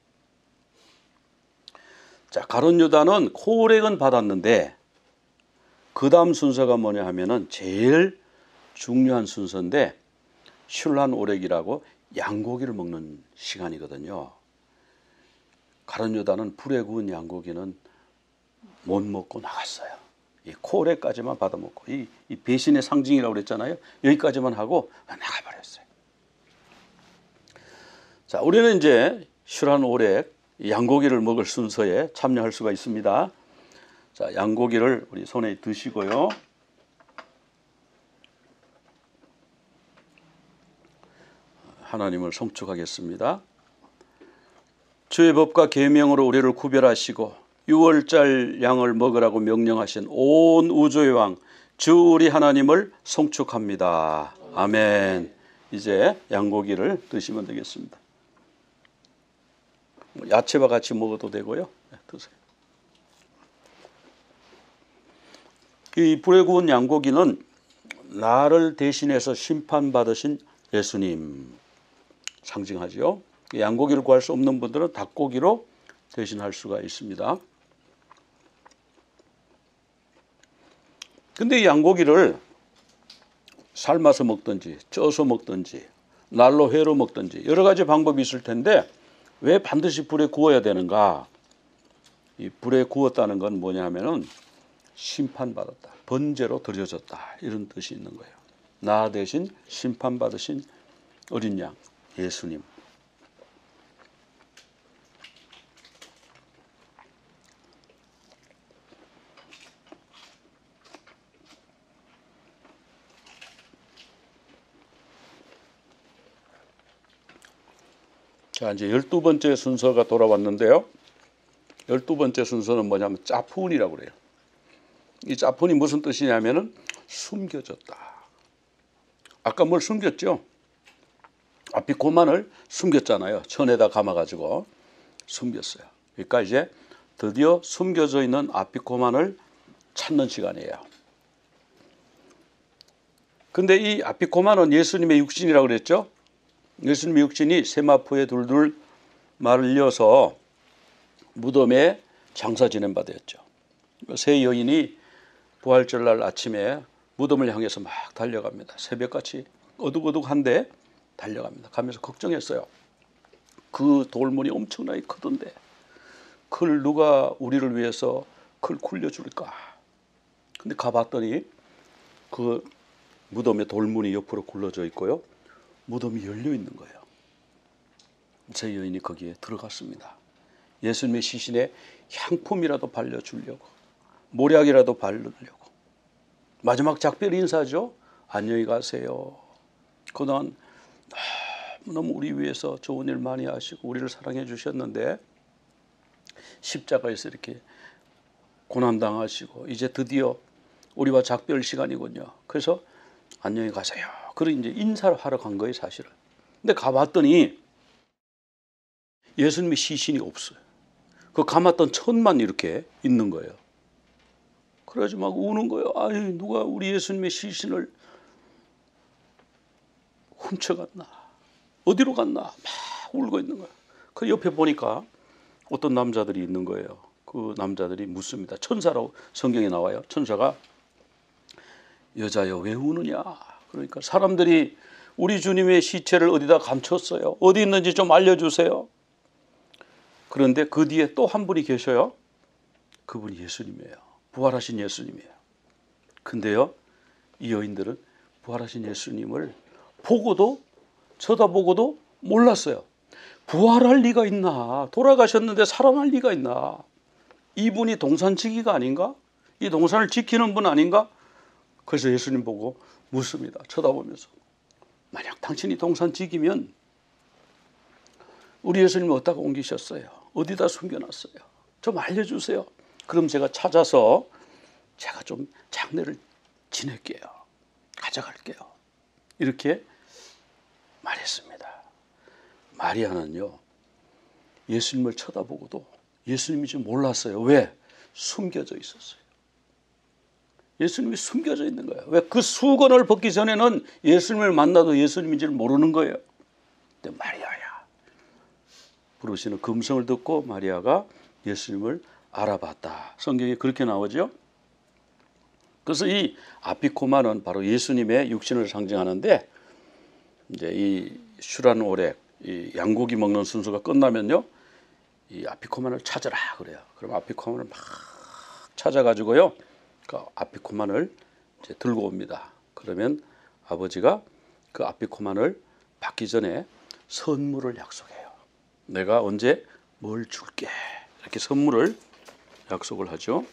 자, 가룟 유다는 코렉은 받았는데 그 다음 순서가 뭐냐 하면은 제일 중요한 순서인데 슐란 오렉이라고 양고기를 먹는 시간이거든요. 가룟 유다는 불에 구운 양고기는 못 먹고 나갔어요. 이 코레까지만 받아먹고 이, 이 배신의 상징이라고 그랬잖아요. 여기까지만 하고 나가버렸어요. 자, 우리는 이제 슐란 오렉 양고기를 먹을 순서에 참여할 수가 있습니다. 자, 양고기를 우리 손에 드시고요. 하나님을 송축하겠습니다. 주의 법과 계명으로 우리를 구별하시고 유월절 양을 먹으라고 명령하신 온 우주의 왕 주 우리 하나님을 송축합니다. 아멘. 이제 양고기를 드시면 되겠습니다. 야채와 같이 먹어도 되고요. 네, 드세요. 이 불에 구운 양고기는 나를 대신해서 심판받으신 예수님 상징하죠. 양고기를 구할 수 없는 분들은 닭고기로 대신할 수가 있습니다. 근데 이 양고기를 삶아서 먹든지 쪄서 먹든지 날로 회로 먹든지 여러 가지 방법이 있을 텐데 왜 반드시 불에 구워야 되는가? 이 불에 구웠다는 건 뭐냐 하면은 심판받았다, 번제로 드려졌다 이런 뜻이 있는 거예요. 나 대신 심판받으신 어린 양 예수님. 자, 이제 열두 번째 순서가 돌아왔는데요. 열두 번째 순서는 뭐냐면 짜푼이라고 그래요. 이 짜푼이 무슨 뜻이냐면은 숨겨졌다. 아까 뭘 숨겼죠? 아피코만을 숨겼잖아요. 천에다 감아가지고 숨겼어요. 그러니까 이제 드디어 숨겨져 있는 아피코만을 찾는 시간이에요. 근데 이 아피코만은 예수님의 육신이라고 그랬죠? 예수님의 육신이 세마포에 둘둘 말려서 무덤에 장사 지낸 바 되었죠. 세 여인이 부활절날 아침에 무덤을 향해서 막 달려갑니다. 새벽같이 어둑어둑한데 달려갑니다. 가면서 걱정했어요. 그 돌문이 엄청나게 크던데 그걸 누가 우리를 위해서 그걸 굴려줄까? 근데 가봤더니 그 무덤에 돌문이 옆으로 굴러져 있고요. 무덤이 열려 있는 거예요. 제 여인이 거기에 들어갔습니다. 예수님의 시신에 향품이라도 발려주려고, 모략이라도 바르려고. 마지막 작별 인사죠. 안녕히 가세요. 그동안 너무 우리 위해서 좋은 일 많이 하시고 우리를 사랑해 주셨는데 십자가에서 이렇게 고난당하시고 이제 드디어 우리와 작별 시간이군요. 그래서 안녕히 가세요. 그리고 이제 인사를 하러 간 거예요, 사실은. 근데 가봤더니 예수님의 시신이 없어요. 그 감았던 천만 이렇게 있는 거예요. 그러지 막 우는 거예요. 아니, 누가 우리 예수님의 시신을 훔쳐갔나? 어디로 갔나? 막 울고 있는 거예요. 그 옆에 보니까 어떤 남자들이 있는 거예요. 그 남자들이 묻습니다. 천사라고 성경에 나와요. 천사가 여자여 왜 우느냐? 그러니까 사람들이 우리 주님의 시체를 어디다 감췄어요. 어디 있는지 좀 알려주세요. 그런데 그 뒤에 또 한 분이 계셔요. 그분이 예수님이에요. 부활하신 예수님이에요. 근데요, 이 여인들은 부활하신 예수님을 보고도 쳐다보고도 몰랐어요. 부활할 리가 있나? 돌아가셨는데 살아날 리가 있나? 이분이 동산지기가 아닌가? 이 동산을 지키는 분 아닌가? 그래서 예수님 보고 묻습니다. 쳐다보면서. 만약 당신이 동산지기면 우리 예수님을 어디다가 옮기셨어요? 어디다 숨겨놨어요? 좀 알려주세요. 그럼 제가 찾아서 제가 좀 장례를 지낼게요. 가져갈게요. 이렇게 말했습니다. 마리아는요, 예수님을 쳐다보고도 예수님인지 몰랐어요. 왜? 숨겨져 있었어요. 예수님이 숨겨져 있는 거예요. 왜? 그 수건을 벗기 전에는 예수님을 만나도 예수님인지를 모르는 거예요. 근데 마리아야 부르시는 그 음성을 듣고 마리아가 예수님을 알아봤다. 성경에 그렇게 나오죠. 그래서 이 아피코마는 바로 예수님의 육신을 상징하는데 이제 이 슈란 오렉, 이 양고기 먹는 순서가 끝나면요, 이 아피코만을 찾아라 그래요. 그럼 아피코만을 막 찾아가지고요, 그 아피코만을 이제 들고 옵니다. 그러면 아버지가 그 아피코만을 받기 전에 선물을 약속해요. 내가 언제 뭘 줄게, 이렇게 선물을 약속을 하죠.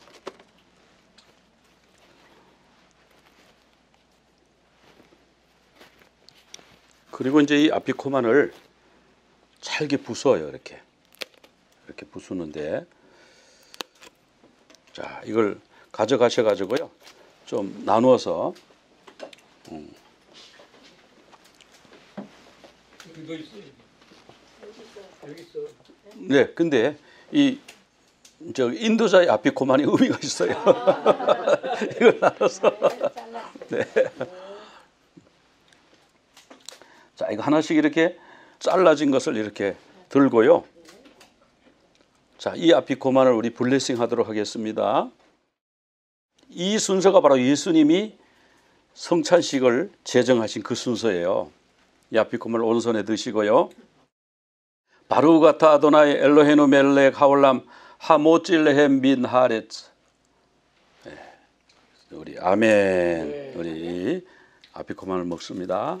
그리고 이제 이 아피코만을 잘게 부숴요. 이렇게 이렇게 부수는데, 자, 이걸 가져가셔 가지고요, 좀 나누어서 음. 이거 있어. 여기 있어. 네, 근데 이 저 인도자의 아피코만이 의미가 있어요. 이걸 나눠서. 네. 자, 이거 하나씩 이렇게 잘라진 것을 이렇게 들고요. 자, 이 아피코만을 우리 블레싱 하도록 하겠습니다. 이 순서가 바로 예수님이 성찬식을 제정하신 그 순서예요. 이 아피코만을 오른손에 드시고요. 바루가타 아도나이 엘로헤누 멜렉 하올람 하모찔레헴 빈 하레츠. 네. 우리 아멘. 우리 아피코만을 먹습니다.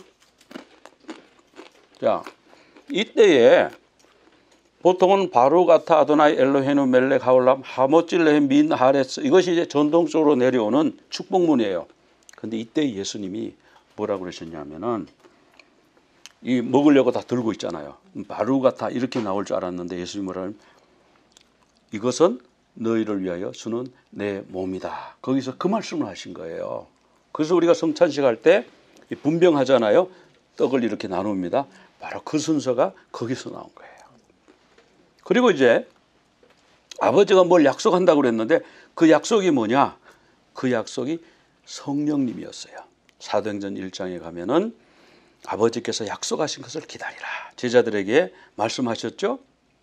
자, 이때에 보통은 바루가타 아도나이 엘로헤누 멜렉 하올람 하모찔레헴 민 하레츠, 이것이 이제 전통적으로 내려오는 축복문이에요. 근데 이때 예수님이 뭐라고 그러셨냐면은, 이 먹으려고 다 들고 있잖아요. 바루가타 이렇게 나올 줄 알았는데 예수님이 뭐라면, 이것은 너희를 위하여 주는 내 몸이다. 거기서 그 말씀을 하신 거예요. 그래서 우리가 성찬식 할 때 분병하잖아요. 떡을 이렇게 나눕니다. 바로 그 순서가 거기서 나온 거예요. 그리고 이제 아버지가 뭘 약속한다고 그랬는데 그 약속이 뭐냐? 그 약속이 성령님이었어요. 사도행전 일 장에 가면은 아버지께서 약속하신 것을 기다리라, 제자들에게 말씀하셨죠.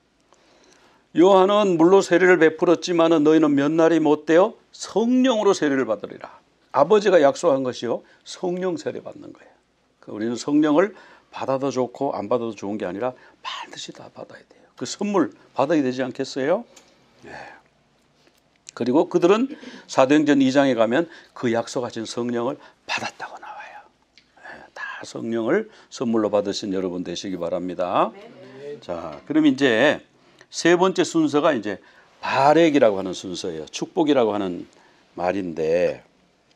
요한은 물로 세례를 베풀었지만은 너희는 몇 날이 못 되어 성령으로 세례를 받으리라. 아버지가 약속한 것이요, 성령 세례 받는 거예요. 우리는 성령을 받아도 좋고 안 받아도 좋은 게 아니라 반드시 다 받아야 돼요. 그 선물 받아야 되지 않겠어요? 네. 그리고 그들은 사도행전 이 장에 가면 그 약속하신 성령을 받았다고 나와요. 네. 다 성령을 선물로 받으신 여러분 되시기 바랍니다. 네. 자, 그럼 이제 세 번째 순서가 이제 바렉이라고 하는 순서예요. 축복이라고 하는 말인데,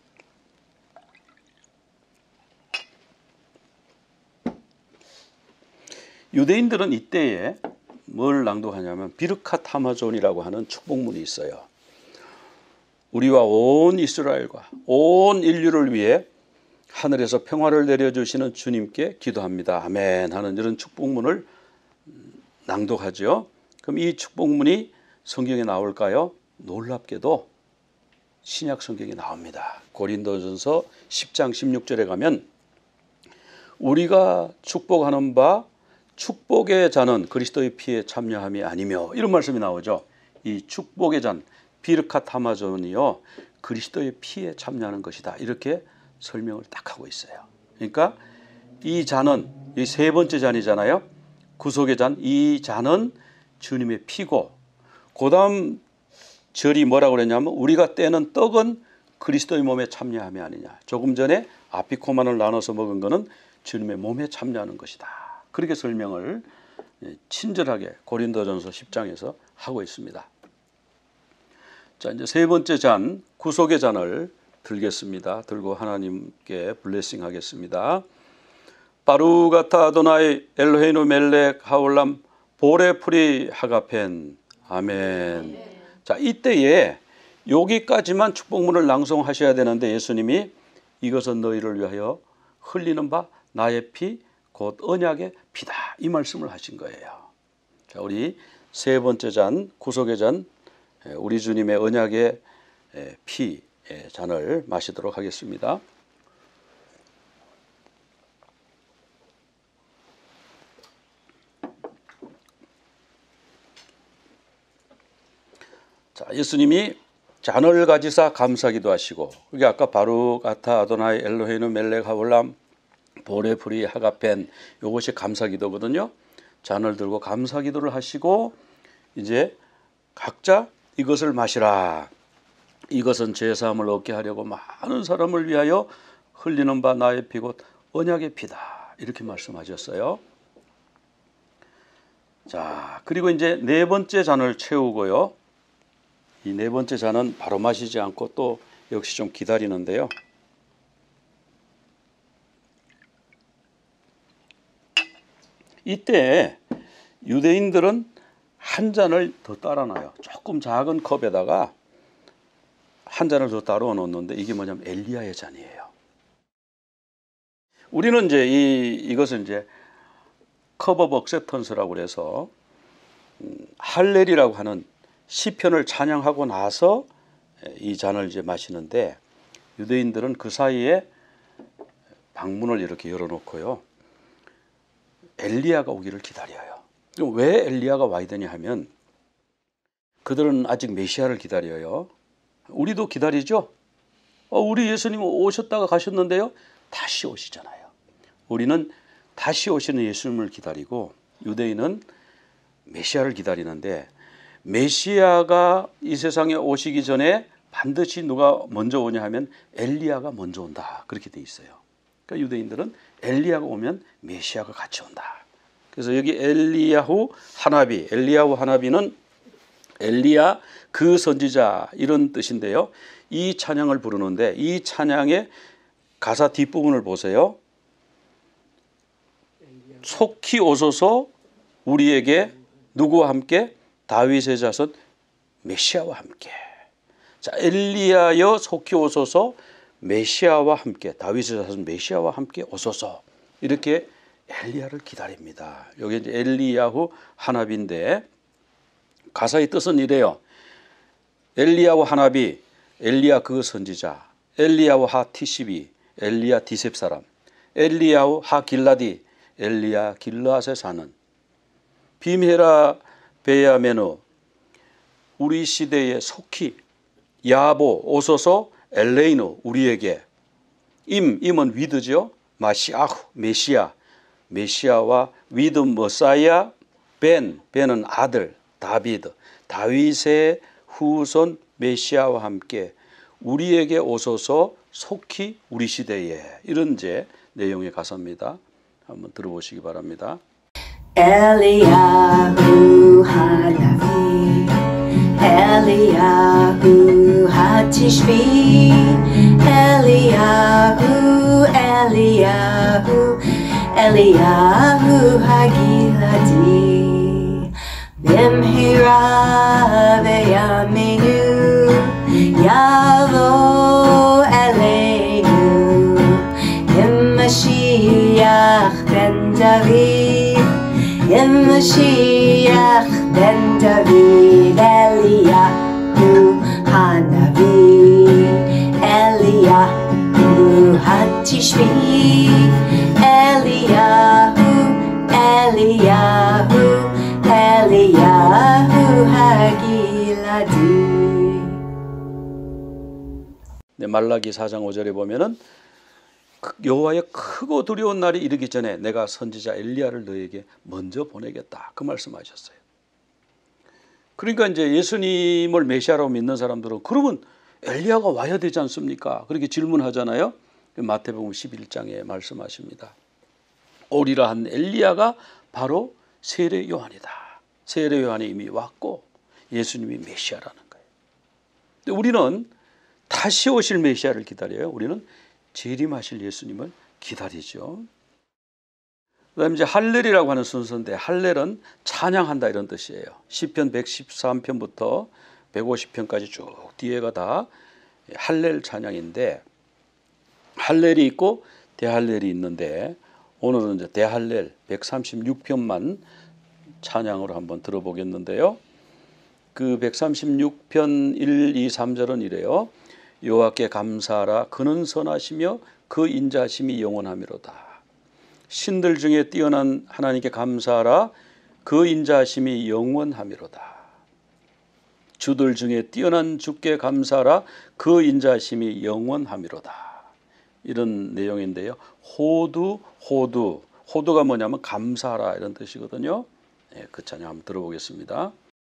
유대인들은 이때에 뭘 낭독하냐면 비르캇 하마존이라고 하는 축복문이 있어요. 우리와 온 이스라엘과 온 인류를 위해 하늘에서 평화를 내려주시는 주님께 기도합니다. 아멘 하는 이런 축복문을 낭독하죠. 그럼 이 축복문이 성경에 나올까요? 놀랍게도 신약 성경에 나옵니다. 고린도전서 십 장 십육 절에 가면 우리가 축복하는 바 축복의 잔은 그리스도의 피에 참여함이 아니며, 이런 말씀이 나오죠. 이 축복의 잔, 비르캇 하마존이요, 그리스도의 피에 참여하는 것이다. 이렇게 설명을 딱 하고 있어요. 그러니까 이 잔은, 이 세 번째 잔이잖아요. 구속의 잔, 이 잔은 주님의 피고, 그 다음 절이 뭐라고 그랬냐면 우리가 떼는 떡은 그리스도의 몸에 참여함이 아니냐. 조금 전에 아피코만을 나눠서 먹은 것은 주님의 몸에 참여하는 것이다. 그렇게 설명을 친절하게 고린도전서 십 장에서 하고 있습니다. 자, 이제 세 번째 잔, 구속의 잔을 들겠습니다. 들고 하나님께 블레싱 하겠습니다. 바루가타 아도나이 엘로헤누 멜렉 하올람 보레프리 하가펜. 아멘. 자, 이때에 여기까지만 축복문을 낭송하셔야 되는데 예수님이 이것은 너희를 위하여 흘리는 바 나의 피 곧 언약의 피다, 이 말씀을 하신 거예요. 자, 우리 세 번째 잔, 구속의 잔, 우리 주님의 언약의 피 잔을 마시도록 하겠습니다. 자, 예수님이 잔을 가지사 감사기도 하시고, 그게 아까 바룩 아타 아도나이 엘로헤inu 멜렉 하올람 보레프리 하가펜, 요것이 감사기도거든요. 잔을 들고 감사기도를 하시고 이제 각자 이것을 마시라. 이것은 제사함을 얻게 하려고 많은 사람을 위하여 흘리는 바 나의 피 곧 언약의 피다. 이렇게 말씀하셨어요. 자, 그리고 이제 네 번째 잔을 채우고요. 이 네 번째 잔은 바로 마시지 않고 또 역시 좀 기다리는데요. 이때 유대인들은 한 잔을 더 따라 놔요. 조금 작은 컵에다가 한 잔을 더 따로 넣었는데 이게 뭐냐면 엘리야의 잔이에요. 우리는 이제 이 이것을 이제 컵 오브 억셉턴스라고 그래서 음, 할렐이라고 하는 시편을 찬양하고 나서 이 잔을 이제 마시는데, 유대인들은 그 사이에 방문을 이렇게 열어놓고요, 엘리야가 오기를 기다려요. 왜 엘리야가 와야 되냐 하면 그들은 아직 메시아를 기다려요. 우리도 기다리죠. 어, 우리 예수님 오셨다가 가셨는데요, 다시 오시잖아요. 우리는 다시 오시는 예수님을 기다리고 유대인은 메시아를 기다리는데, 메시아가 이 세상에 오시기 전에 반드시 누가 먼저 오냐 하면 엘리야가 먼저 온다, 그렇게 돼 있어요. 그러니까 유대인들은 엘리야가 오면 메시아가 같이 온다. 그래서 여기 엘리야후 하나비, 엘리야후 하나비는 엘리야 그 선지자 이런 뜻인데요. 이 찬양을 부르는데 이 찬양의 가사 뒷부분을 보세요. 속히 오소서 우리에게 누구와 함께? 다윗의 자손 메시아와 함께. 자, 엘리야여 속히 오소서 메시아와 함께, 다윗의 자손 메시아와 함께 오소서. 이렇게 엘리야를 기다립니다. 여기 이제 엘리야후 하나비인데 가사의 뜻은 이래요. 엘리야후 하나비, 엘리야 그 선지자, 엘리야후 하 티시비, 엘리야 디셉 사람, 엘리야후 하 길라디, 엘리야 길라앗에 사는, 빔헤라 베야메노, 우리 시대에 속히, 야보 오소서 엘레이노 우리에게, 임, 임은 위드죠. 마시아후 메시아, 메시아와 위드 머사야, 벤, 벤은 아들 다비드, 다윗의 후손 메시아와 함께 우리에게 오소서 속히 우리 시대에. 이런 이제 내용의 가사입니다. 한번 들어보시기 바랍니다. Eliyahu Hanavi, Eliyahu Hatishbi, Eliyahu, Eliyahu, Eliyahu Hagiladi, Bimhira veyaminu, Yavo Eleinu, Yim Mashiach ben David, Yim Mashiach ben David, Eliyahu Hanavi, Eliyahu Hatishbi, Eliyahu, Eliyahu, Eliyahu Hagiladi. 네, 말라기 사 장 오 절에 보면은 여호와의 크고 두려운 날이 이르기 전에 내가 선지자 엘리야를 너에게 먼저 보내겠다, 그 말씀하셨어요. 그러니까 이제 예수님을 메시아라고 믿는 사람들은 그러면 엘리야가 와야 되지 않습니까? 그렇게 질문하잖아요. 마태복음 십일 장에 말씀하십니다. 오리라 한 엘리야가 바로 세례 요한이다. 세례 요한이 이미 왔고 예수님이 메시아라는 거예요. 근데 우리는 다시 오실 메시아를 기다려요. 우리는 재림하실 예수님을 기다리죠. 그다음에 이제 할렐이라고 하는 순서인데, 할렐은 찬양한다 이런 뜻이에요. 시편 백십삼 편부터 백오십 편까지 쭉 뒤에가 다 할렐 찬양인데, 할렐이 있고 대할렐이 있는데 오늘은 이제 대할렐 백삼십육 편만 찬양으로 한번 들어보겠는데요. 그 백삼십육 편 일, 이, 삼 절은 이래요. 여호와께 감사하라. 그는 선하시며 그 인자심이 영원하미로다. 신들 중에 뛰어난 하나님께 감사하라. 그 인자심이 영원하미로다. 주들 중에 뛰어난 주께 감사하라. 그 인자심이 영원함이로다. 이런 내용인데요. 호두, 호두. 호두가 뭐냐면 감사하라 이런 뜻이거든요. 네, 그 찬양 한번 들어보겠습니다.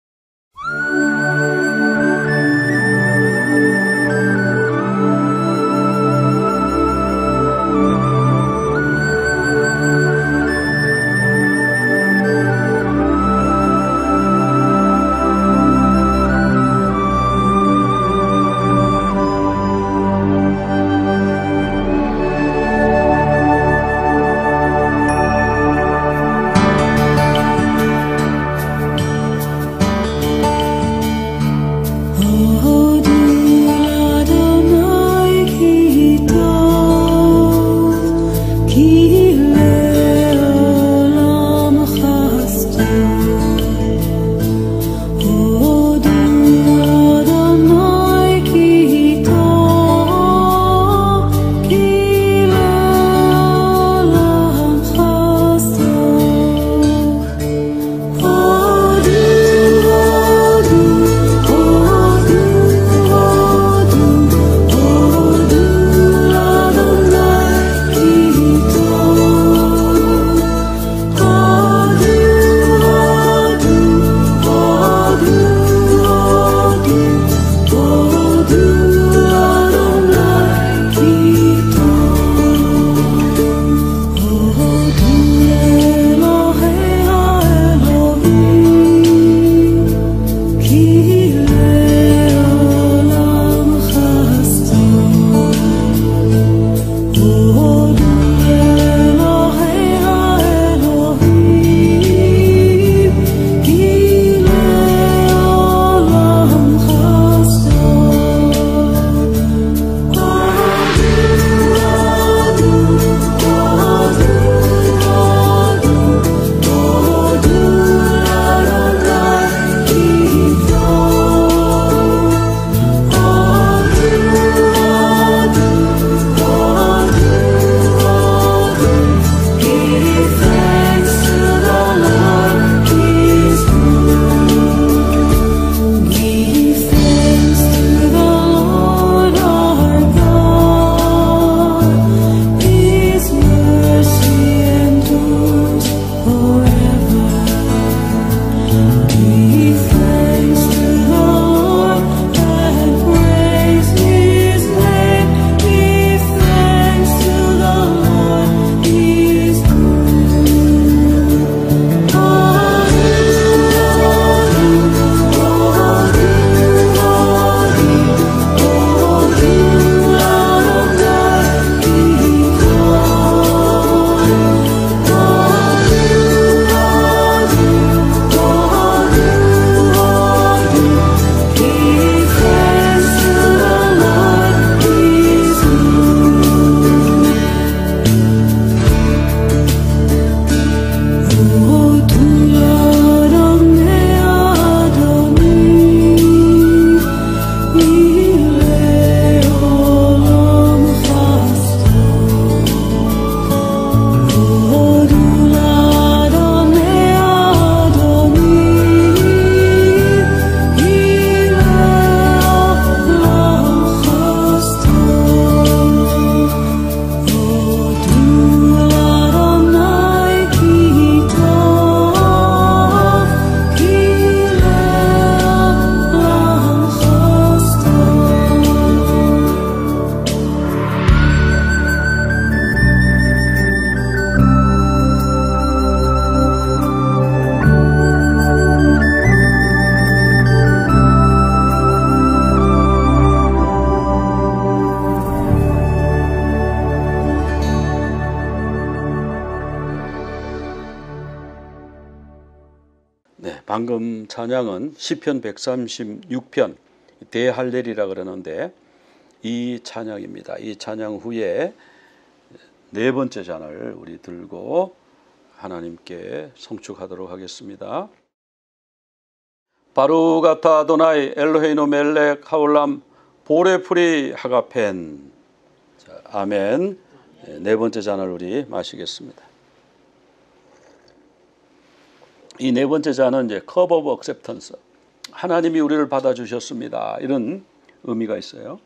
네, 방금 찬양은 시편 백삼십육 편 대할렐이라 그러는데 이 찬양입니다. 이 찬양 후에 네 번째 잔을 우리 들고 하나님께 성축하도록 하겠습니다. 바루가타 아도나이 엘로헤이노 멜렉 하올람 보레프리 하가펜. 자, 아멘. 네 번째 잔을 우리 마시겠습니다. 이 네 번째 잔은 이제 컵 오브 억셉턴스, 하나님이 우리를 받아주셨습니다. 이런 의미가 있어요.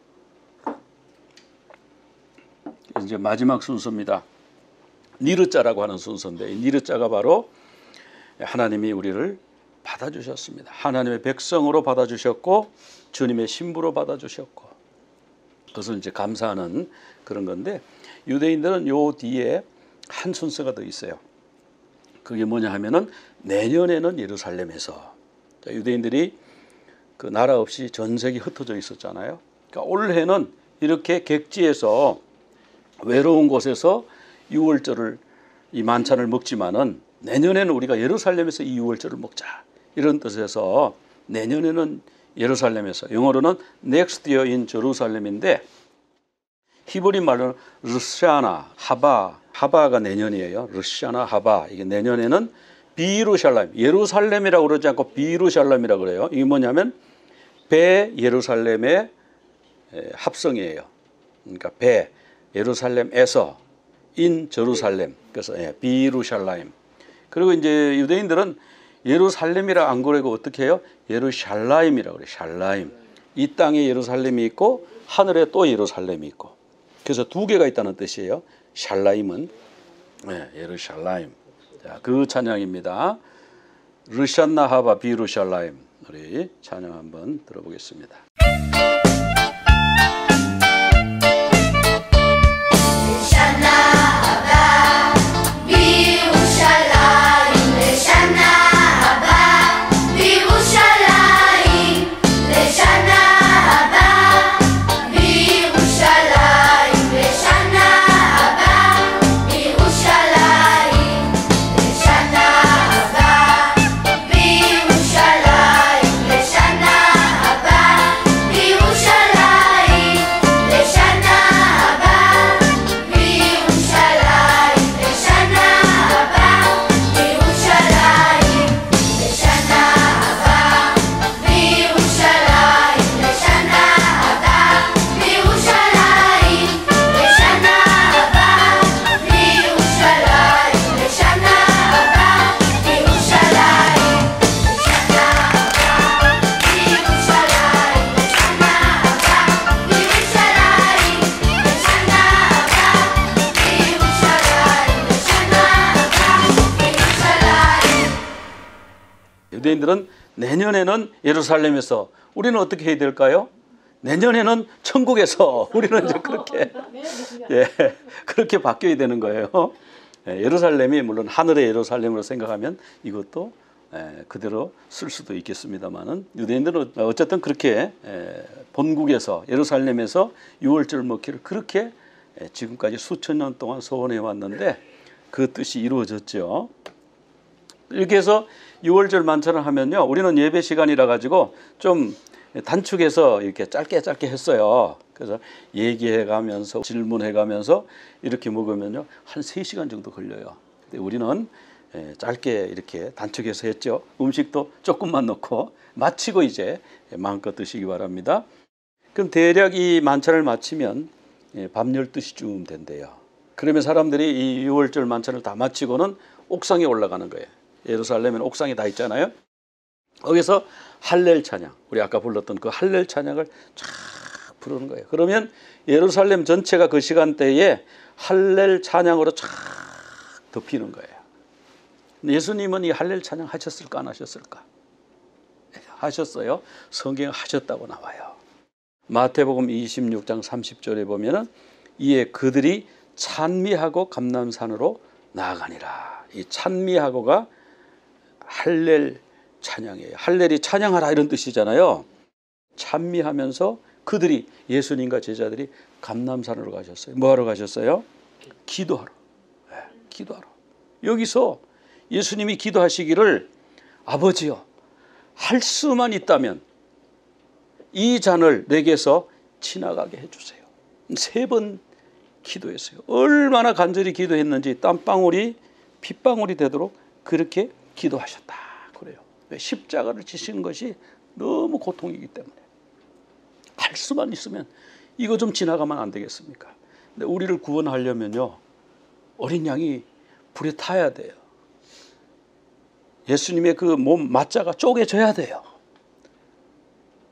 이제 마지막 순서입니다. 니르자라고 하는 순서인데, 이 니르자가 바로 하나님이 우리를 받아주셨습니다. 하나님의 백성으로 받아주셨고 주님의 신부로 받아주셨고, 그것을 이제 감사하는 그런 건데, 유대인들은 요 뒤에 한 순서가 더 있어요. 그게 뭐냐 하면은 내년에는 예루살렘에서, 유대인들이 그 나라 없이 전 세계 흩어져 있었잖아요. 그러니까 올해는 이렇게 객지에서 외로운 곳에서 유월절을, 이 만찬을 먹지만은 내년에는 우리가 예루살렘에서 이 유월절을 먹자, 이런 뜻에서 내년에는 예루살렘에서, 영어로는 next year in Jerusalem인데, 히브리 말로는 르샤나 하바, 하바가 내년이에요. 르샤나 하바, 이게 내년에는 비루샬렘, 예루살렘이라고 그러지 않고 비루샬렘이라고 그래요. 이게 뭐냐면 배 예루살렘의 합성이에요. 그러니까 배 예루살렘에서 인 제루살렘, 그래서 예, 비루샬라임. 그리고 이제 유대인들은 예루살렘이라 안 그러고 어떻게 해요? 예루샬라임이라고 그래요. 샬라임. 이 땅에 예루살렘이 있고 하늘에 또 예루살렘이 있고, 그래서 두 개가 있다는 뜻이에요. 샬라임은 예, 예루샬라임. 자, 그 찬양입니다. 르샨나 하바 비루샬라임. 우리 찬양 한번 들어보겠습니다. 유대인들은 내년에는 예루살렘에서, 우리는 어떻게 해야 될까요? 내년에는 천국에서, 우리는 이제 그렇게 예, 그렇게 바뀌어야 되는 거예요. 예, 예루살렘이 물론 하늘의 예루살렘으로 생각하면 이것도 예, 그대로 쓸 수도 있겠습니다만은, 유대인들은 어쨌든 그렇게 예, 본국에서 예루살렘에서 유월절 먹기를 그렇게 예, 지금까지 수천 년 동안 소원해 왔는데 그 뜻이 이루어졌죠. 이렇게 해서 유월절 만찬을 하면요, 우리는 예배 시간이라 가지고 좀 단축해서 이렇게 짧게 짧게 했어요. 그래서 얘기해 가면서 질문해 가면서 이렇게 먹으면요 한 세 시간 정도 걸려요. 근데 우리는 짧게 이렇게 단축해서 했죠. 음식도 조금만 넣고 마치고 이제 마음껏 드시기 바랍니다. 그럼 대략 이 만찬을 마치면 밤 열두 시쯤 된대요. 그러면 사람들이 이 유월절 만찬을 다 마치고는 옥상에 올라가는 거예요. 예루살렘에는 옥상이 다 있잖아요. 거기서 할렐 찬양, 우리 아까 불렀던 그 할렐 찬양을 쫙 부르는 거예요. 그러면 예루살렘 전체가 그 시간대에 할렐 찬양으로 쫙 덮이는 거예요. 예수님은 이 할렐 찬양 하셨을까 안 하셨을까? 하셨어요. 성경에 하셨다고 나와요. 마태복음 이십육 장 삼십 절에 보면은 이에 그들이 찬미하고 감람산으로 나아가니라. 이 찬미하고가 할렐 찬양이에요. 할렐이 찬양하라 이런 뜻이잖아요. 찬미하면서 그들이, 예수님과 제자들이 감람산으로 가셨어요. 뭐하러 가셨어요? 기도하러. 네, 기도하러. 여기서 예수님이 기도하시기를, 아버지여, 할 수만 있다면 이 잔을 내게서 지나가게 해주세요. 세 번 기도했어요. 얼마나 간절히 기도했는지 땀방울이 핏방울이 되도록 그렇게 기도하셨다 그래요. 왜? 십자가를 지시는 것이 너무 고통이기 때문에. 할 수만 있으면 이거 좀 지나가면 안 되겠습니까? 근데 우리를 구원하려면요, 어린 양이 불에 타야 돼요. 예수님의 그 몸 맞자가 쪼개져야 돼요.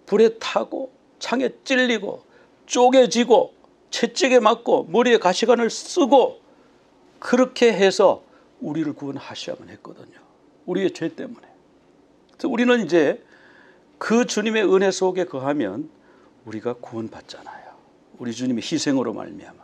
불에 타고 창에 찔리고 쪼개지고 채찍에 맞고 머리에 가시관을 쓰고 그렇게 해서 우리를 구원하셔야만 했거든요. 우리의 죄 때문에. 그래서 우리는 이제 그 주님의 은혜 속에 거하면 우리가 구원받잖아요. 우리 주님의 희생으로 말미암아.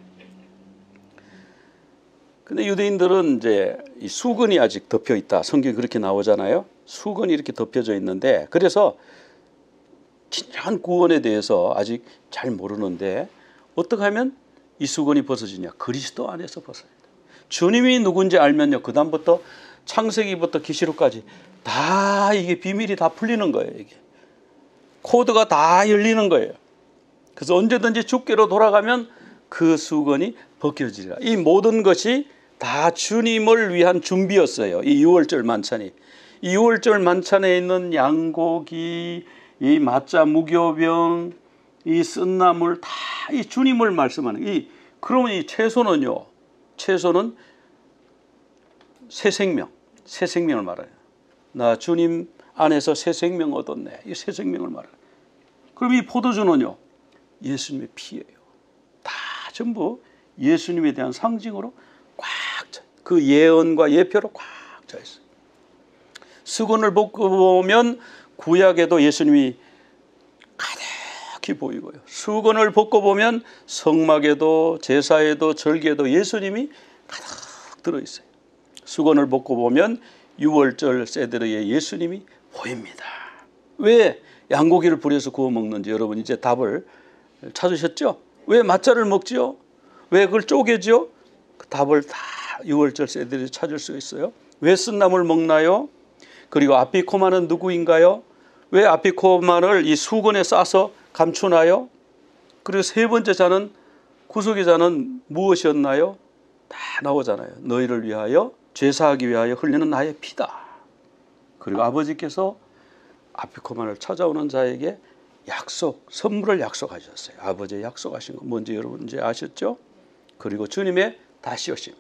근데 유대인들은 이제 이 수건이 아직 덮여 있다. 성경에 그렇게 나오잖아요. 수건이 이렇게 덮여져 있는데 그래서 진정한 구원에 대해서 아직 잘 모르는데 어떻게 하면 이 수건이 벗어지냐? 그리스도 안에서 벗어진다. 주님이 누군지 알면요. 그 다음부터 창세기부터 계시록까지 다 이게 비밀이 다 풀리는 거예요. 이게 코드가 다 열리는 거예요. 그래서 언제든지 주께로 돌아가면 그 수건이 벗겨지리라. 이 모든 것이 다 주님을 위한 준비였어요. 이 유월절 만찬이. 이 유월절 만찬에 있는 양고기, 이 마짜 무교병, 이 쓴나물 다 이 주님을 말씀하는 이 그러면 이 채소는요. 채소는 새 생명, 새 생명을 말해요. 나 주님 안에서 새 생명 얻었네. 이 새 생명을 말해요. 그럼 이 포도주는요. 예수님의 피예요. 다 전부 예수님에 대한 상징으로 꽉 차. 그 예언과 예표로 꽉 차 있어요. 수건을 벗고 보면 구약에도 예수님이 가득히 보이고요. 수건을 벗고 보면 성막에도 제사에도 절기에도 예수님이 가득 들어있어요. 수건을 벗고 보면 유월절 세드르에 예수님이 보입니다. 왜 양고기를 불에서 구워 먹는지 여러분 이제 답을 찾으셨죠? 왜 마짜를 먹지요? 왜 그걸 쪼개죠? 그 답을 다 유월절 세드르에 찾을 수 있어요. 왜 쓴나물 먹나요? 그리고 아피코마는 누구인가요? 왜 아피코마를 이 수건에 싸서 감추나요? 그리고 세 번째 자는 구속의 자는 무엇이었나요? 다 나오잖아요. 너희를 위하여 죄사하기 위하여 흘리는 나의 피다. 그리고 아버지께서 아피코마를 찾아오는 자에게 약속, 선물을 약속하셨어요. 아버지의 약속하신 거 뭔지 여러분 이제 아셨죠? 그리고 주님의 다시 오심.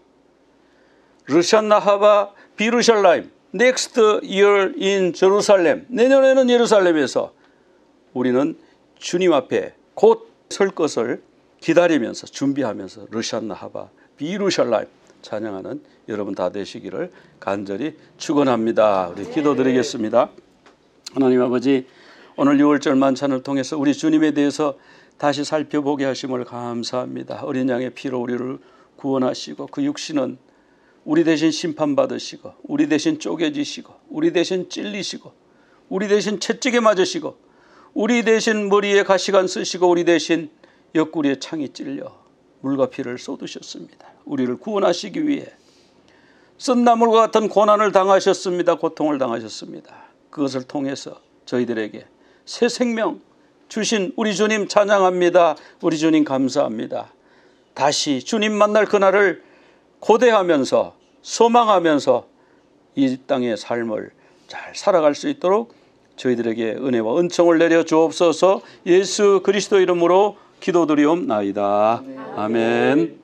르샨나하바 비루샬라임 Next year in Jerusalem. 내년에는 예루살렘에서 우리는 주님 앞에 곧 설 것을 기다리면서 준비하면서 르샨나하바 비루샬라임 찬양하는 여러분 다 되시기를 간절히 축원합니다. 우리 기도드리겠습니다. 하나님 아버지, 오늘 유월절 만찬을 통해서 우리 주님에 대해서 다시 살펴보게 하심을 감사합니다. 어린 양의 피로 우리를 구원하시고 그 육신은 우리 대신 심판받으시고 우리 대신 쪼개지시고 우리 대신 찔리시고 우리 대신 채찍에 맞으시고 우리 대신 머리에 가시관 쓰시고 우리 대신 옆구리에 창이 찔려 물과 피를 쏟으셨습니다. 우리를 구원하시기 위해 쓴나물과 같은 고난을 당하셨습니다. 고통을 당하셨습니다. 그것을 통해서 저희들에게 새 생명 주신 우리 주님 찬양합니다. 우리 주님 감사합니다. 다시 주님 만날 그날을 고대하면서 소망하면서 이 땅의 삶을 잘 살아갈 수 있도록 저희들에게 은혜와 은총을 내려 주옵소서. 예수 그리스도 이름으로 기도드리옵나이다. 아멘.